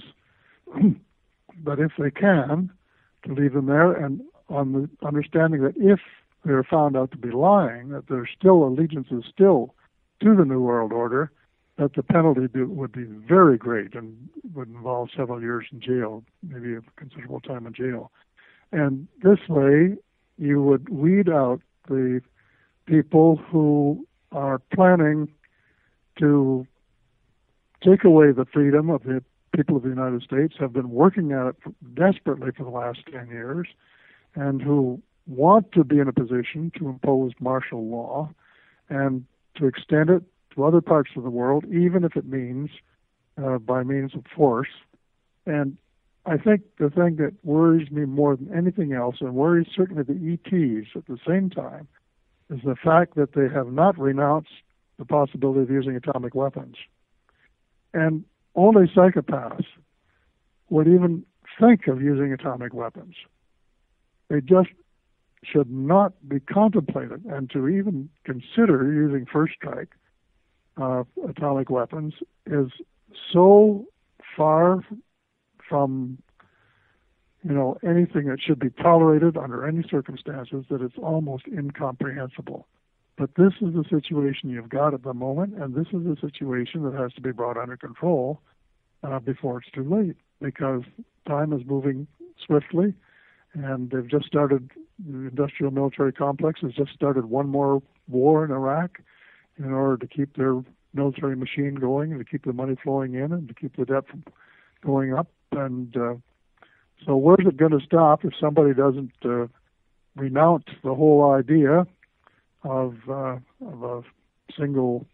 But if they can, to leave them there, and on the understanding that if they're found out to be lying, that their still allegiance is still to the New World Order, that the penalty do, would be very great and would involve several years in jail, maybe a considerable time in jail. And this way, you would weed out the people who are planning to take away the freedom of the people of the United States, have been working at it desperately for the last ten years, and who want to be in a position to impose martial law and to extend it to other parts of the world, even if it means uh, by means of force. And I think the thing that worries me more than anything else, and worries certainly the E Ts at the same time, is the fact that they have not renounced the possibility of using atomic weapons. And only psychopaths would even think of using atomic weapons. They just should not be contemplated, and to even consider using first strike uh, atomic weapons is so far from, you know, anything that should be tolerated under any circumstances that it's almost incomprehensible. But this is the situation you've got at the moment, and this is the situation that has to be brought under control uh, before it's too late, because time is moving swiftly, and they've just started, the industrial military complex has just started one more war in Iraq in order to keep their military machine going and to keep the money flowing in and to keep the debt from going up. And uh, so where's it going to stop if somebody doesn't uh, renounce the whole idea of, uh, of a single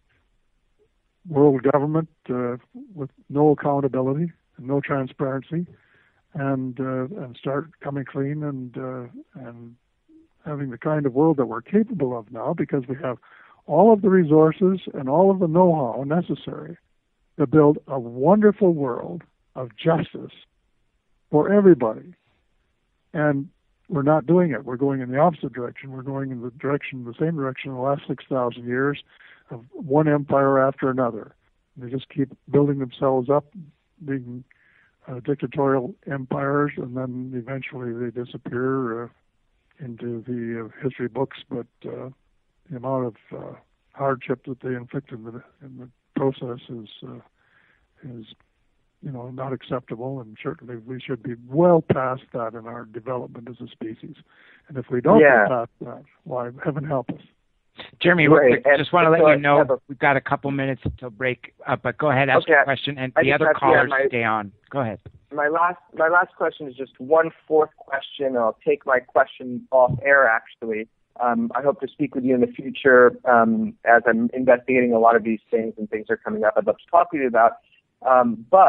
world government uh, with no accountability and no transparency, and uh, and start coming clean and uh, and having the kind of world that we're capable of now, because we have all of the resources and all of the know-how necessary to build a wonderful world of justice for everybody. And we're not doing it. We're going in the opposite direction. We're going in the direction, the same direction in the last six thousand years of one empire after another. They just keep building themselves up, being uh, dictatorial empires, and then eventually they disappear uh, into the uh, history books. But uh, the amount of uh, hardship that they inflict in the, in the process is uh, is you know, not acceptable, and certainly we should be well past that in our development as a species. And if we don't
yeah.
get past that, why, heaven help us.
Jeremy,
right.
I just want to let
so
you know
a,
we've got a couple minutes until break, uh, but go ahead, ask
okay.
your question, and
I
the other
have,
callers
yeah, my,
stay on. Go ahead.
My last, my last question is just one fourth question. I'll take my question off air, actually. Um, I hope to speak with you in the future um, as I'm investigating a lot of these things and things are coming up I'd love to talk with you about. Um, but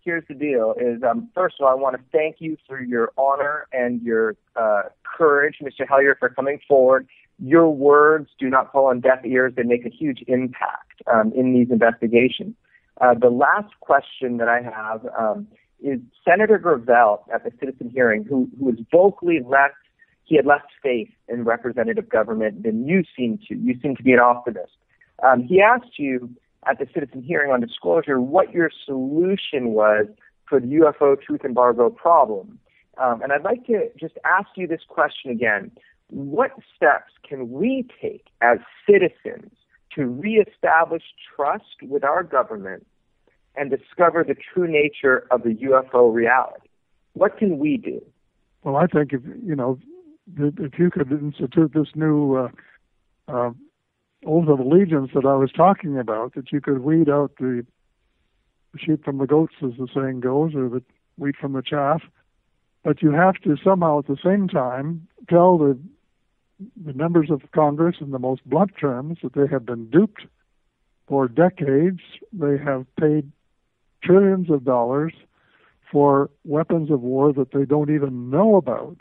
here's the deal: is um, first of all, I want to thank you for your honor and your uh, courage, Mister Hellyer, for coming forward. Your words do not fall on deaf ears; they make a huge impact um, in these investigations. Uh, the last question that I have um, is Senator Gravel at the citizen hearing, who who was vocally left. He had less faith in representative government than you seem to. You seem to be an optimist. Um, he asked you at the citizen hearing on disclosure what your solution was for the U F O truth embargo problem. Um, and I'd like to just ask you this question again. What steps can we take as citizens to reestablish trust with our government and discover the true nature of the U F O reality? What can we do?
Well, I think if, you know, if you could institute this new uh, uh, oath of allegiance that I was talking about, that you could weed out the sheep from the goats, as the saying goes, or the wheat from the chaff. But you have to somehow at the same time tell the, the members of Congress in the most blunt terms that they have been duped for decades. They have paid trillions of dollars for weapons of war that they don't even know about.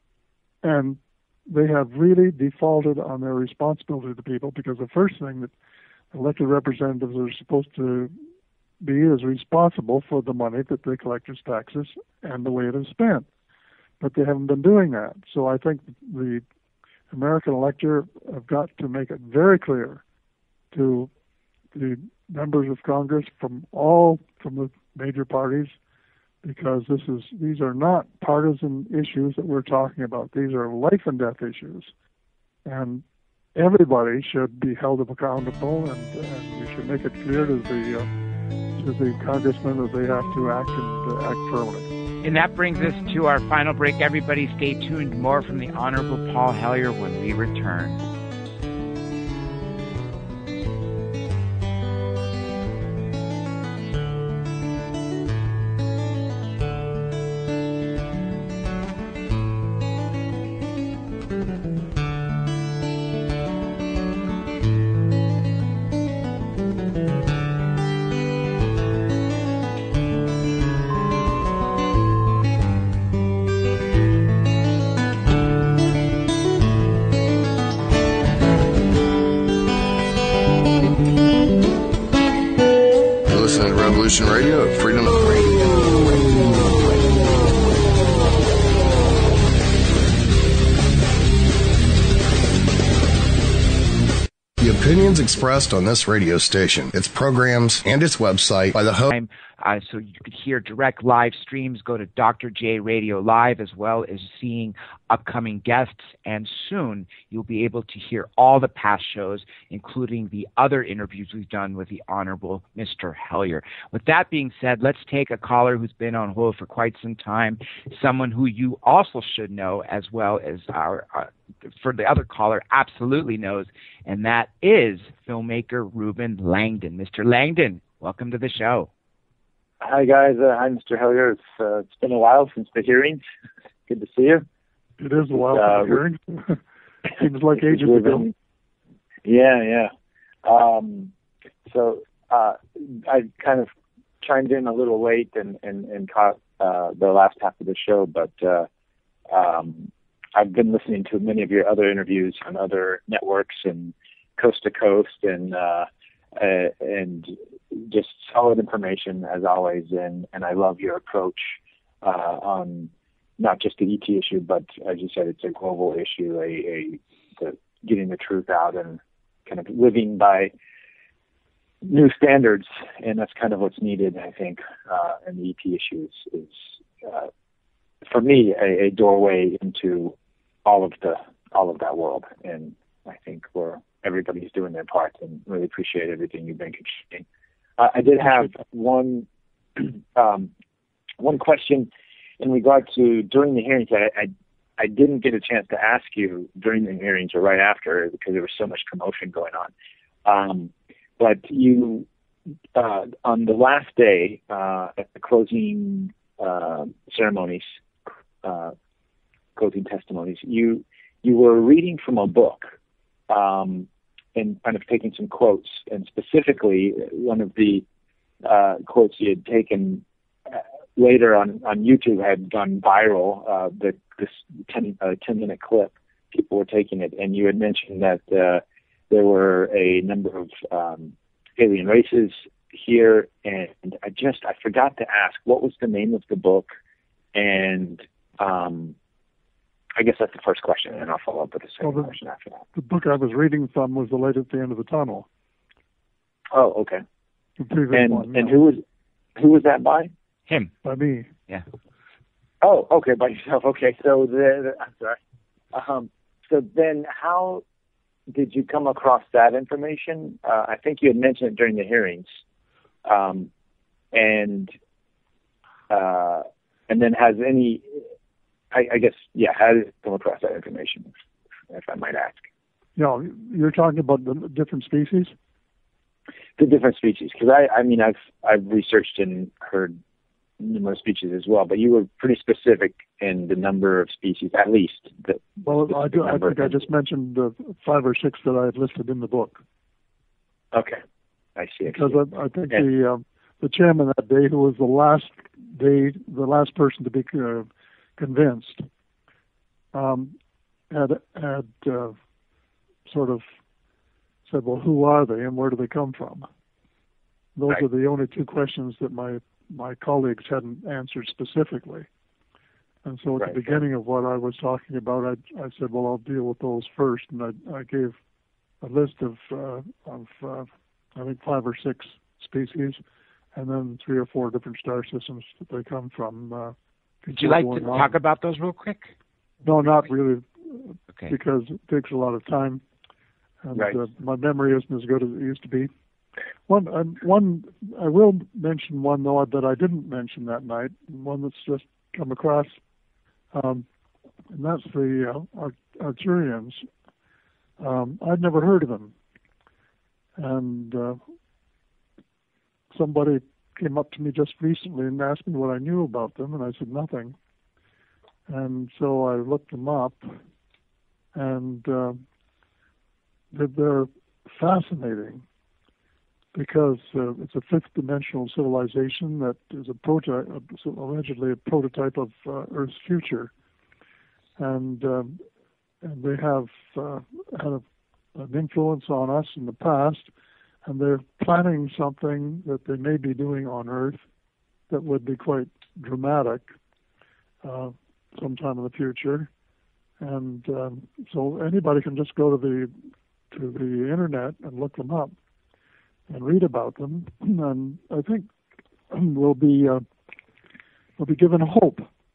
And they have really defaulted on their responsibility to people, because the first thing that elected representatives are supposed to be is responsible for the money that they collect as taxes and the way it is spent. But they haven't been doing that. So I think the American elector have got to make it very clear to the members of Congress from all, from the major parties, because this is these are not partisan issues that we're talking about. These are life and death issues, and everybody should be held accountable, and, and we should make it clear to the uh, to the congressmen that they have to act and uh, act firmly.
And that brings us to our final break. Everybody stay tuned. More from the Honorable Paul Hellyer when we return.
Radio at Freedom Radio. The opinions expressed on this radio station, its programs, and its website by the host.
Uh, so you could hear direct live streams. Go to Doctor J Radio Live, as well as seeing upcoming guests. And soon you'll be able to hear all the past shows, including the other interviews we've done with the Honorable Mister Hellyer. With that being said, let's take a caller who's been on hold for quite some time, someone who you also should know, as well as our, uh, for the other caller, absolutely knows, and that is filmmaker Ruben Langdon. Mister Langdon, welcome to the show.
Hi, guys. Uh, I'm Mister Hellyer. It's, uh, it's been a while since the hearings. Good to see you.
It is a while uh, since the hearings. Seems like ages ago.
Yeah, yeah. Um, so uh, I kind of chimed in a little late and, and, and caught uh, the last half of the show, but uh, um, I've been listening to many of your other interviews on other networks and coast to coast, and uh, uh, and just solid information as always. And, and I love your approach uh, on not just the E T issue, but as you said, it's a global issue, a, a the, getting the truth out and kind of living by new standards. And that's kind of what's needed, I think, uh, in the E T issue is, is uh, for me, a, a doorway into all of the, all of that world. And I think we're, everybody's doing their part, and really appreciate everything you've been contributing. Uh, I did have one, um, one question in regard to during the hearings. I, I, I didn't get a chance to ask you during the hearings or right after, because there was so much commotion going on. Um, but you, uh, on the last day, uh, at the closing, uh, ceremonies, uh, closing testimonies, you, you were reading from a book, um, and kind of taking some quotes, and specifically one of the, uh, quotes you had taken later on, on YouTube had gone viral, uh, the, this ten, uh, ten minute clip. People were taking it, and you had mentioned that uh, there were a number of um, alien races here, and I just, I forgot to ask, what was the name of the book? And um, I guess that's the first question, and I'll follow up with the second
well, the,
question after that.
The book I was reading from was The Light at the End of the Tunnel.
Oh, okay.
The previous
and
one,
and
yeah.
who was who was that by?
Him.
By me.
Yeah.
Oh, okay, by yourself. Okay, so the, the I'm sorry. Um, so then, how did you come across that information? Uh, I think you had mentioned it during the hearings, um, and uh, and then has any? I, I guess yeah. How did you come across that information, if I might ask?
Yeah, you're talking about the different species.
The different species, because I, I mean, I've I've researched and heard numerous species as well, but you were pretty specific in the number of species, at least. The
well, I, do, I think I
and,
just mentioned the five or six that I had listed in the book.
Okay, I see.
Because
I, see.
I, I think
yeah.
the um, the chairman that day, who was the last day, the last person to be uh, convinced, um, had had uh, sort of said, "Well, who are they, and where do they come from?" Those
right.
are the only two questions that my my colleagues hadn't answered specifically. And so at
right.
the beginning of what I was talking about, I, I said, well, I'll deal with those first. And I, I gave a list of, uh, of uh, I think, five or six species, and then three or four different star systems that they come from. Uh,
Would you like to on. talk about those real quick?
No, not really,
okay.
because it takes a lot of time. And
right.
uh, my memory isn't as good as it used to be. One, um, one, I will mention one though that I didn't mention that night. One that's just come across, um, and that's the uh, Ar- Arcturians. Um, I'd never heard of them, and uh, somebody came up to me just recently and asked me what I knew about them, and I said nothing. And so I looked them up, and uh, they're fascinating. Because uh, it's a fifth dimensional civilization that is a prototype, allegedly a prototype of uh, Earth's future, and um, and they have uh, had a, an influence on us in the past, and they're planning something that they may be doing on Earth that would be quite dramatic uh, sometime in the future, and um, so anybody can just go to the to the internet and look them up and read about them, and I think we'll be uh, we'll be given hope,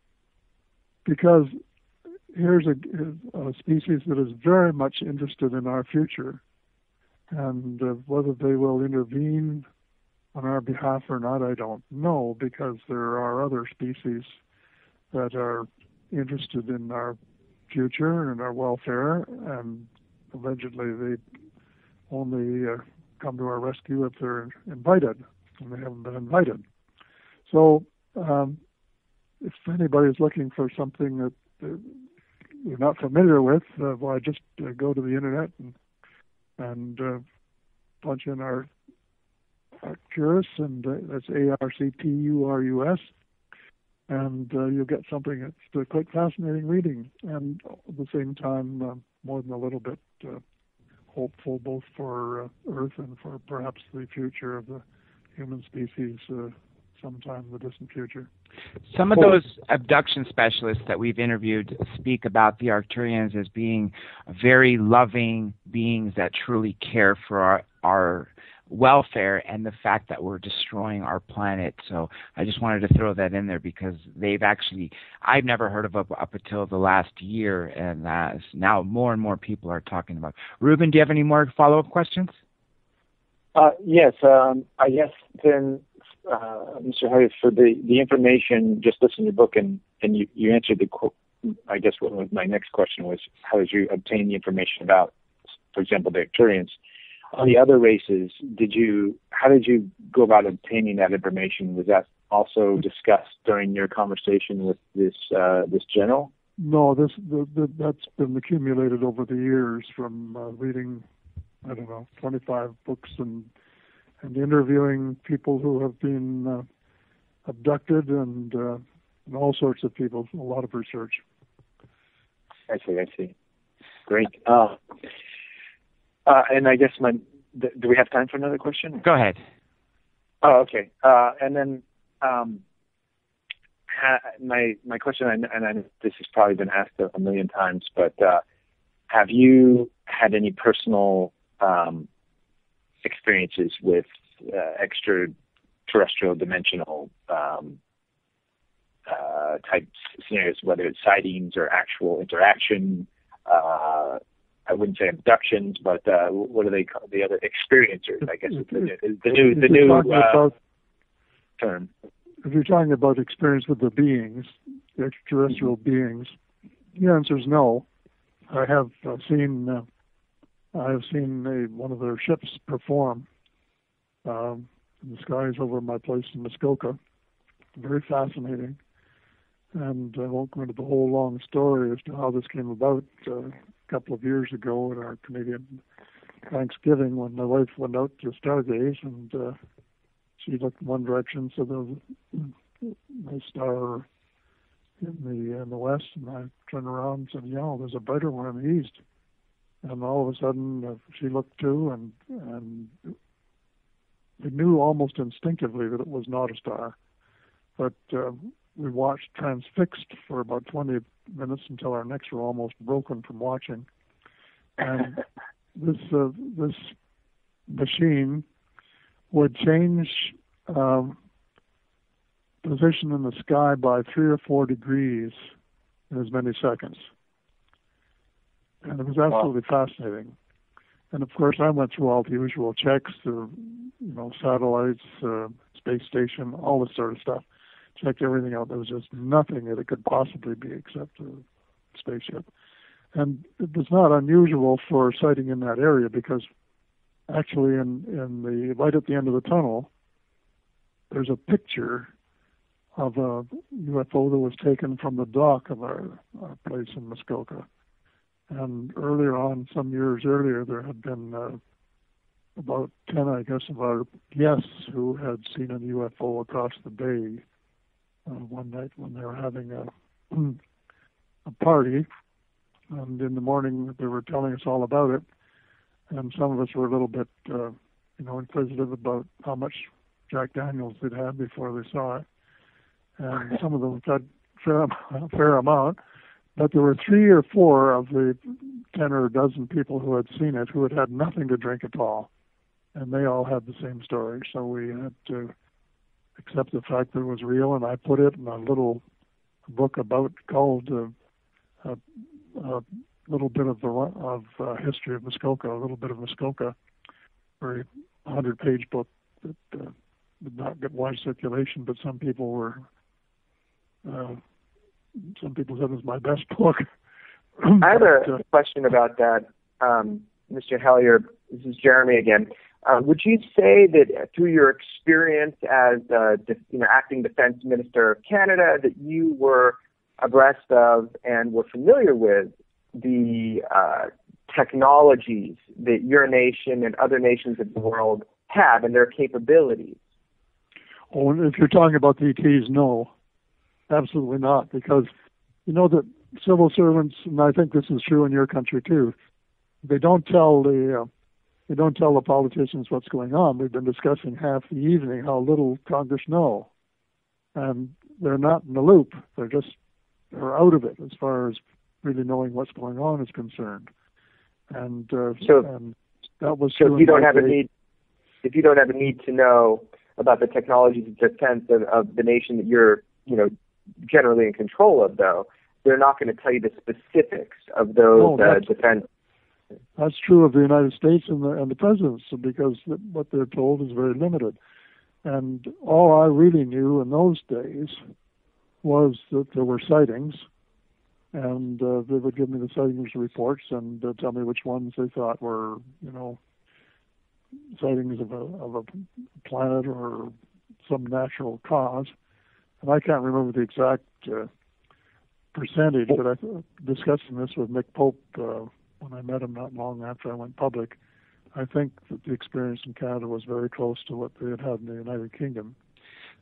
because here's a, a species that is very much interested in our future, and uh, whether they will intervene on our behalf or not, I don't know, because there are other species that are interested in our future and our welfare, and allegedly they only uh, come to our rescue if they're invited, and they haven't been invited. So um, if anybody is looking for something that uh, you're not familiar with, uh, well, just uh, go to the internet and, and uh, punch in our Arcturus, and uh, that's A R C T U R U S, and uh, you'll get something that's uh, quite fascinating reading, and at the same time, uh, more than a little bit uh, hopeful both for uh, Earth and for perhaps the future of the human species uh, sometime in the distant future.
Some of those abduction specialists that we've interviewed speak about the Arcturians as being very loving beings that truly care for our, our welfare and the fact that we're destroying our planet. So I just wanted to throw that in there, because they've actually, I've never heard of it up until the last year, and uh, now more and more people are talking about it. Ruben, do you have any more follow-up questions?
Uh, yes, um, I guess then, uh, Mister Hellyer, for the, the information, just listen to your book, and, and you, you answered the, I guess what was my next question was, how did you obtain the information about, for example, the Arcturians? On the other races, did you? How did you go about obtaining that information? Was that also discussed during your conversation with this uh, this general?
No, this the, the, that's been accumulated over the years from uh, reading, I don't know, twenty-five books and and interviewing people who have been uh, abducted and, uh, and all sorts of people, a lot of research.
I see, I see. Great. Uh, uh, and I guess my, th- do we have time for another question?
Go ahead.
Oh, okay. Uh, and then um, ha- my my question, and, and I, this has probably been asked a, a million times, but uh, have you had any personal um, experiences with uh, extraterrestrial dimensional um, uh, type scenarios, whether it's sightings or actual interaction? Uh, I wouldn't say abductions, but uh, what do they call the other experiencers? I guess is the, is the new the new uh,
about,
term.
If you're talking about experience with the beings, the extraterrestrial mm-hmm. beings, the answer is no. I have uh, seen uh, I have seen a, one of their ships perform um, in the skies over my place in Muskoka. Very fascinating. And I won't go into the whole long story as to how this came about. Uh, a couple of years ago at our Canadian Thanksgiving, when my wife went out to stargaze, and uh, she looked in one direction, so there was a star in the in the west, and I turned around and said, "Yeah, there's a brighter one in the east." And all of a sudden, uh, she looked too, and and we knew almost instinctively that it was not a star, but. Uh, We watched transfixed for about twenty minutes until our necks were almost broken from watching. And this uh, this machine would change um, position in the sky by three or four degrees in as many seconds. And it was absolutely wow. fascinating. And of course, I went through all the usual checks, the you know satellites, uh, space station, all this sort of stuff. Checked everything out. There was just nothing that it could possibly be except a spaceship. And it was not unusual for sighting in that area because actually in, in the right at the end of the tunnel, there's a picture of a U F O that was taken from the dock of our, our place in Muskoka. And earlier on, some years earlier, there had been uh, about ten, I guess, of our guests who had seen a U F O across the bay Uh, one night when they were having a, a party, and in the morning they were telling us all about it, and some of us were a little bit, uh, you know, inquisitive about how much Jack Daniels they'd had before they saw it, and some of them had fair, a fair amount, but there were three or four of the ten or a dozen people who had seen it who had had nothing to drink at all, and they all had the same story, so we had to accept the fact that it was real, and I put it in a little book about called uh, a, a little bit of the of uh, history of Muskoka, a little bit of Muskoka, very hundred-page book that uh, did not get wide circulation, but some people were uh, some people said it was my best book.
I have a
but, uh,
question about that, um, Mister Hellyer. This is Jeremy again. Uh, would you say that through your experience as uh, de- you know, acting defense minister of Canada, that you were abreast of and were familiar with the uh, technologies that your nation and other nations of the world have and their capabilities?
Oh, if you're talking about the E Ts, no, absolutely not, because you know that civil servants, and I think this is true in your country too, they don't tell the uh, They don't tell the politicians what's going on. We've been discussing half the evening how little Congress know. And they're not in the loop. They're just, they're out of it as far as really knowing what's going on is concerned. And, uh,
so,
and that was
so
true
if you don't have
day.
a need, if you don't have a need to know about the technologies and defense of, of the nation that you're, you know, generally in control of, though, they're not going to tell you the specifics of those
no,
uh, defense.
That's true of the United States and the, and the presidents, because what they're told is very limited. And all I really knew in those days was that there were sightings, and uh, they would give me the sightings reports and uh, tell me which ones they thought were, you know, sightings of a, of a planet or some natural cause. And I can't remember the exact uh, percentage, but I discussing this with Mick Pope uh, when I met him not long after I went public. I think that the experience in Canada was very close to what they had had in the United Kingdom.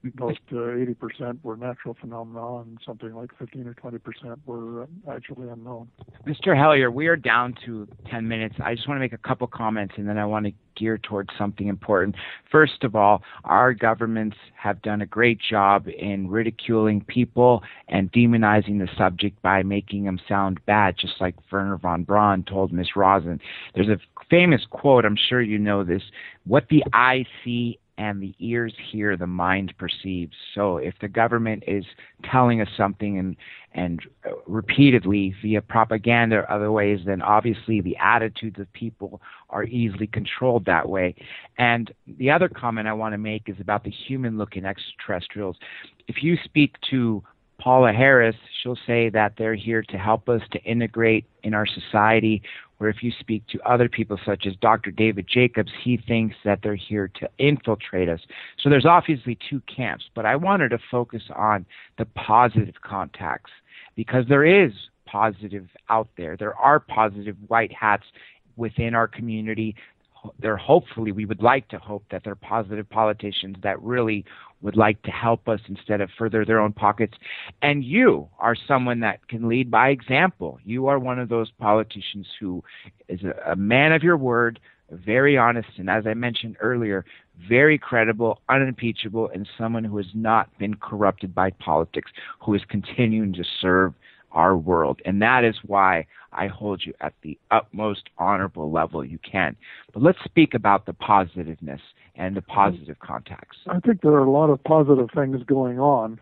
about uh, eighty percent were natural phenomena, and something like fifteen or twenty percent were uh, actually unknown.
Mister Hellyer, we are down to ten minutes. I just want to make a couple comments, and then I want to gear towards something important. First of all, our governments have done a great job in ridiculing people and demonizing the subject by making them sound bad, just like Werner von Braun told Miss Rosen. There's a famous quote, I'm sure you know this, what the eye see and the ears hear, the mind perceives. So if the government is telling us something and and repeatedly via propaganda or other ways, then obviously the attitudes of people are easily controlled that way. And the other comment I want to make is about the human-looking extraterrestrials. If you speak to Paula Harris, she'll say that they're here to help us to integrate in our society, where if you speak to other people such as Doctor David Jacobs, he thinks that they're here to infiltrate us. So there's obviously two camps, but I wanted to focus on the positive contacts, because there is positive out there. There are positive white hats within our community. There, hopefully, we would like to hope that they're positive politicians that really would like to help us instead of further their own pockets. And you are someone that can lead by example. You are one of those politicians who is a, a man of your word, very honest, and as I mentioned earlier, very credible, unimpeachable, and someone who has not been corrupted by politics, who is continuing to serve our world. And that is why I hold you at the utmost honorable level you can. But let's speak about the positiveness and the positive contacts.
I think there are a lot of positive things going on.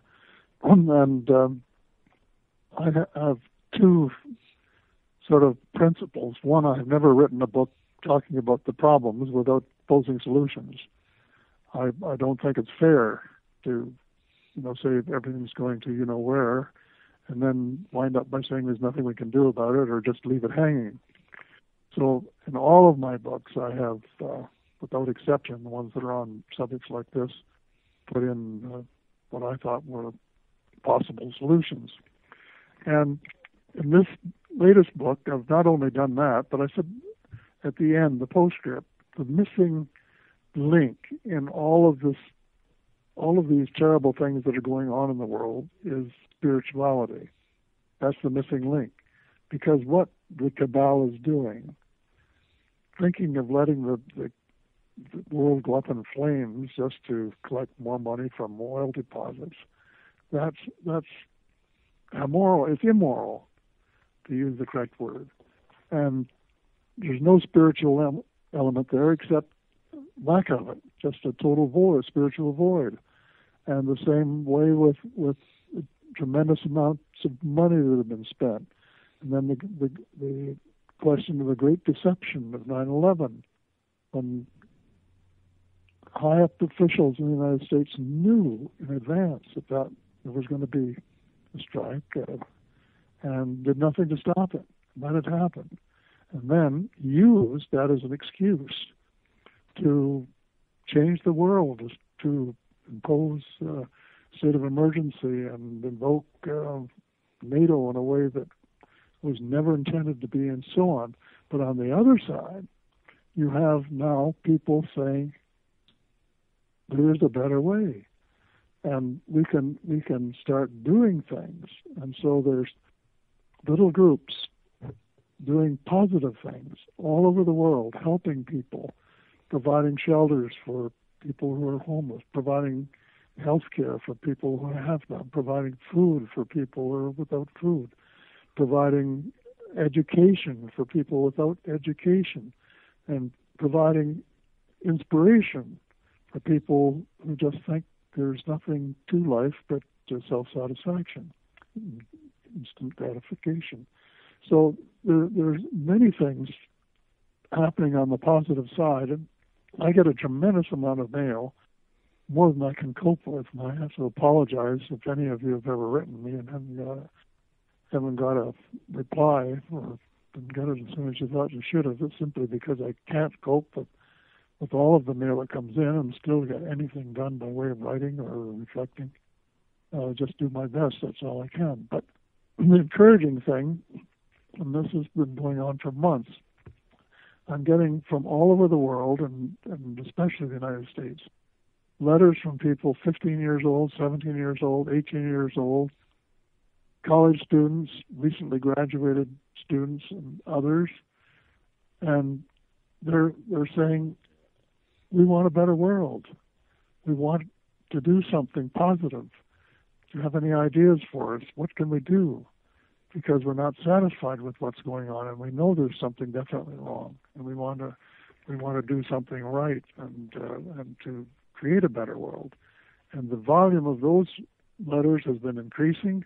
And um, I have two sort of principles. One, I've never written a book talking about the problems without posing solutions. I, I don't think it's fair to, you know, say everything's going to you know where, and then wind up by saying there's nothing we can do about it, or just leave it hanging. So in all of my books, I have, uh, without exception, the ones that are on subjects like this, put in uh, what I thought were possible solutions. And in this latest book, I've not only done that, but I said at the end, the postscript, the missing link in all of this, all of these terrible things that are going on in the world is spirituality. That's the missing link. Because what the cabal is doing, thinking of letting the, the, the world go up in flames just to collect more money from oil deposits, that's that's immoral. It's immoral, to use the correct word. And there's no spiritual ele- element there except lack of it, just a total void, a spiritual void. And the same way with, with tremendous amounts of money that have been spent. And then the, the, the question of the great deception of nine eleven, when high-up officials in the United States knew in advance that, that there was going to be a strike uh, and did nothing to stop it, let it happen. And then used that as an excuse to change the world, to impose uh, state of emergency and invoke uh, NATO in a way that was never intended to be, and so on. But on the other side, you have now people saying there is a better way, and we can we can start doing things. And so there's little groups doing positive things all over the world, helping people, providing shelters for people who are homeless, providing health care for people who have none, providing food for people who are without food, providing education for people without education, and providing inspiration for people who just think there's nothing to life but just self-satisfaction, instant gratification. So there, there's many things happening on the positive side, and I get a tremendous amount of mail, more than I can cope with, and I have to apologize if any of you have ever written me and haven't got a, haven't got a reply or didn't get it as soon as you thought you should have. It's simply because I can't cope with, with all of the mail that comes in and still get anything done by way of writing or reflecting. Uh, just do my best, that's all I can. But the encouraging thing, and this has been going on for months, I'm getting from all over the world, and, and especially the United States, letters from people fifteen years old, seventeen years old, eighteen years old, college students, recently graduated students, and others, and they're they're saying, we want a better world. We want to do something positive. Do you have any ideas for us? What can we do? Because we're not satisfied with what's going on, and we know there's something definitely wrong, and we want to we want to do something right and uh, and to create a better world. And the volume of those letters has been increasing,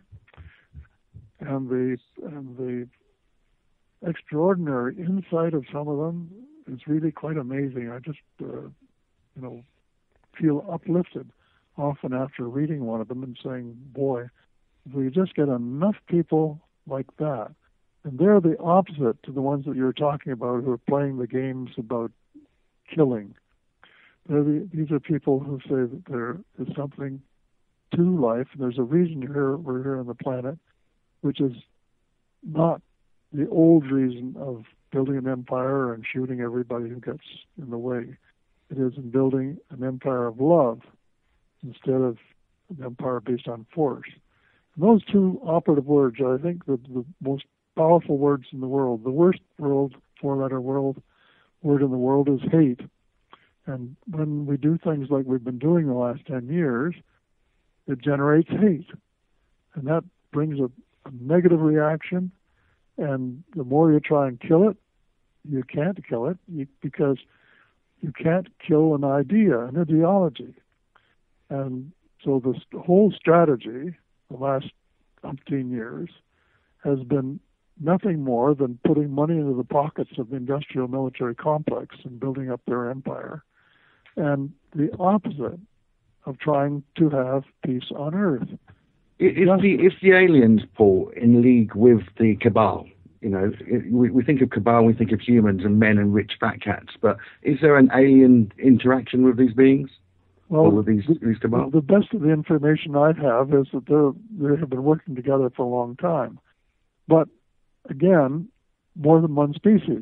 and the and the extraordinary insight of some of them is really quite amazing. I just uh, you know feel uplifted often after reading one of them and saying, boy, if we just get enough people like that, and they're the opposite to the ones that you're talking about who are playing the games about killing. They're the, these are people who say that there is something to life, and there's a reason here, we're here on the planet, which is not the old reason of building an empire and shooting everybody who gets in the way. It is in building an empire of love instead of an empire based on force. And those two operative words are, I think, the, the most powerful words in the world. The worst world, four-letter world, word in the world is hate. And when we do things like we've been doing the last ten years, it generates hate. And that brings a, a negative reaction. And the more you try and kill it, you can't kill it you, because you can't kill an idea, an ideology. And so this whole strategy, the last umpteen years, has been nothing more than putting money into the pockets of the industrial military complex and building up their empire, and the opposite of trying to have peace on Earth.
If the, if the aliens, Paul, in league with the cabal, you know, it, we, we think of cabal, we think of humans and men and rich fat cats, but is there an alien interaction with these beings?
Well,
with these, these cabal?
The best of the information I have is that they're, they have been working together for a long time. But, again, more than one species.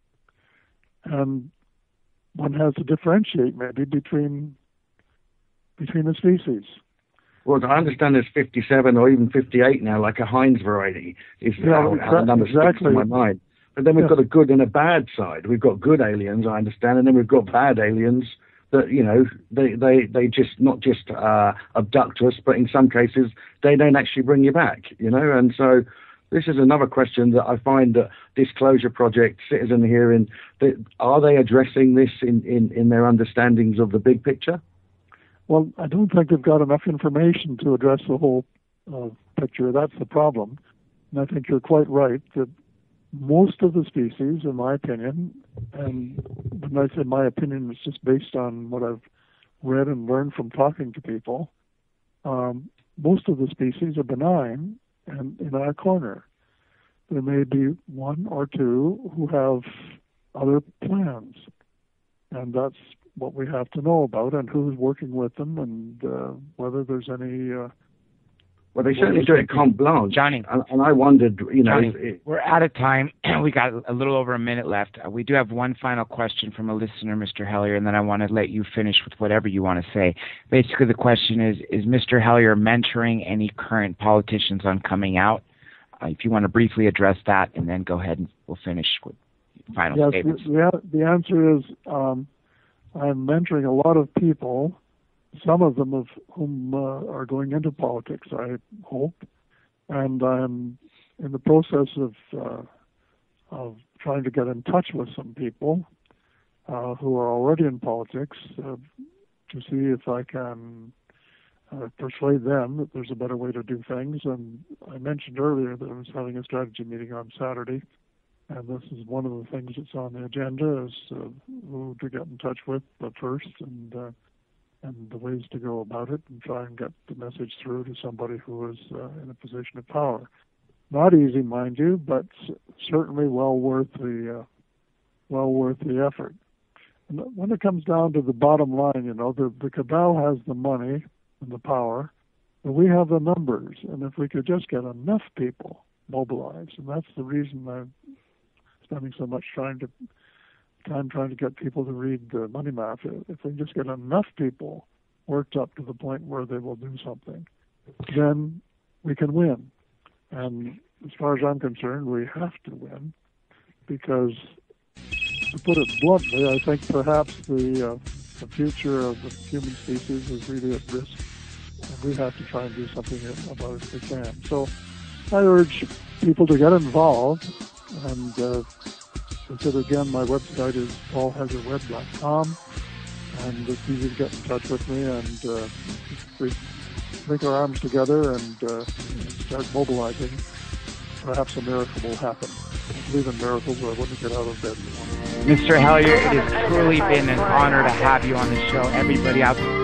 And one has to differentiate, maybe, between between the species.
Well, I understand there's fifty-seven or even fifty-eight now, like a Heinz variety, is
yeah,
how,
exactly,
how the number
exactly.
sticks in my mind. But then we've
yes.
got a good and a bad side. We've got good aliens, I understand, and then we've got bad aliens that, you know, they, they, they just not just uh, abduct us, but in some cases they don't actually bring you back, you know. And so this is another question that I find that Disclosure Project, Citizen Hearing, that, are they addressing this in, in, in their understandings of the big picture?
Well, I don't think they've got enough information to address the whole uh, picture. That's the problem. And I think you're quite right that most of the species, in my opinion, and when I say my opinion, it's just based on what I've read and learned from talking to people, um, most of the species are benign and in our corner. There may be one or two who have other plans, and that's what we have to know about, and who's working with them, and uh, whether there's any... Uh,
well, they certainly do it carte blanche.
Johnny.
And, and I wondered, you know...
Johnny,
it,
we're out of time. We got a little over a minute left. Uh, we do have one final question from a listener, Mister Hellyer, and then I want to let you finish with whatever you want to say. Basically, the question is, is Mister Hellyer mentoring any current politicians on coming out? Uh, if you want to briefly address that, and then go ahead and we'll finish with final
yes,
statements.
The, the answer is... Um, I'm mentoring a lot of people, some of them of whom uh, are going into politics, I hope, and I'm in the process of uh, of trying to get in touch with some people uh, who are already in politics uh, to see if I can uh, persuade them that there's a better way to do things. And I mentioned earlier that I was having a strategy meeting on Saturday. And this is one of the things that's on the agenda, is uh, who to get in touch with but first, and uh, and the ways to go about it, and try and get the message through to somebody who is uh, in a position of power. Not easy, mind you, but certainly well worth the uh, well worth the effort. And when it comes down to the bottom line, you know, the, the cabal has the money and the power, and we have the numbers. And if we could just get enough people mobilized, and that's the reason I'm spending so much trying to time trying to get people to read the Money Mafia. If we just get enough people worked up to the point where they will do something, then we can win. And as far as I'm concerned, we have to win, because, to put it bluntly, I think perhaps the, uh, the future of the human species is really at risk, and we have to try and do something about it if we can. So I urge people to get involved, and uh, visit again, my website is paul hellyer web dot com, and it's easy to get in touch with me, and uh, we link our arms together and, uh, and start mobilizing. Perhaps a miracle will happen. I believe in miracles, or I wouldn't get out of bed.
Mister Hellyer, it has truly been an honor to have you on the show. Everybody out there,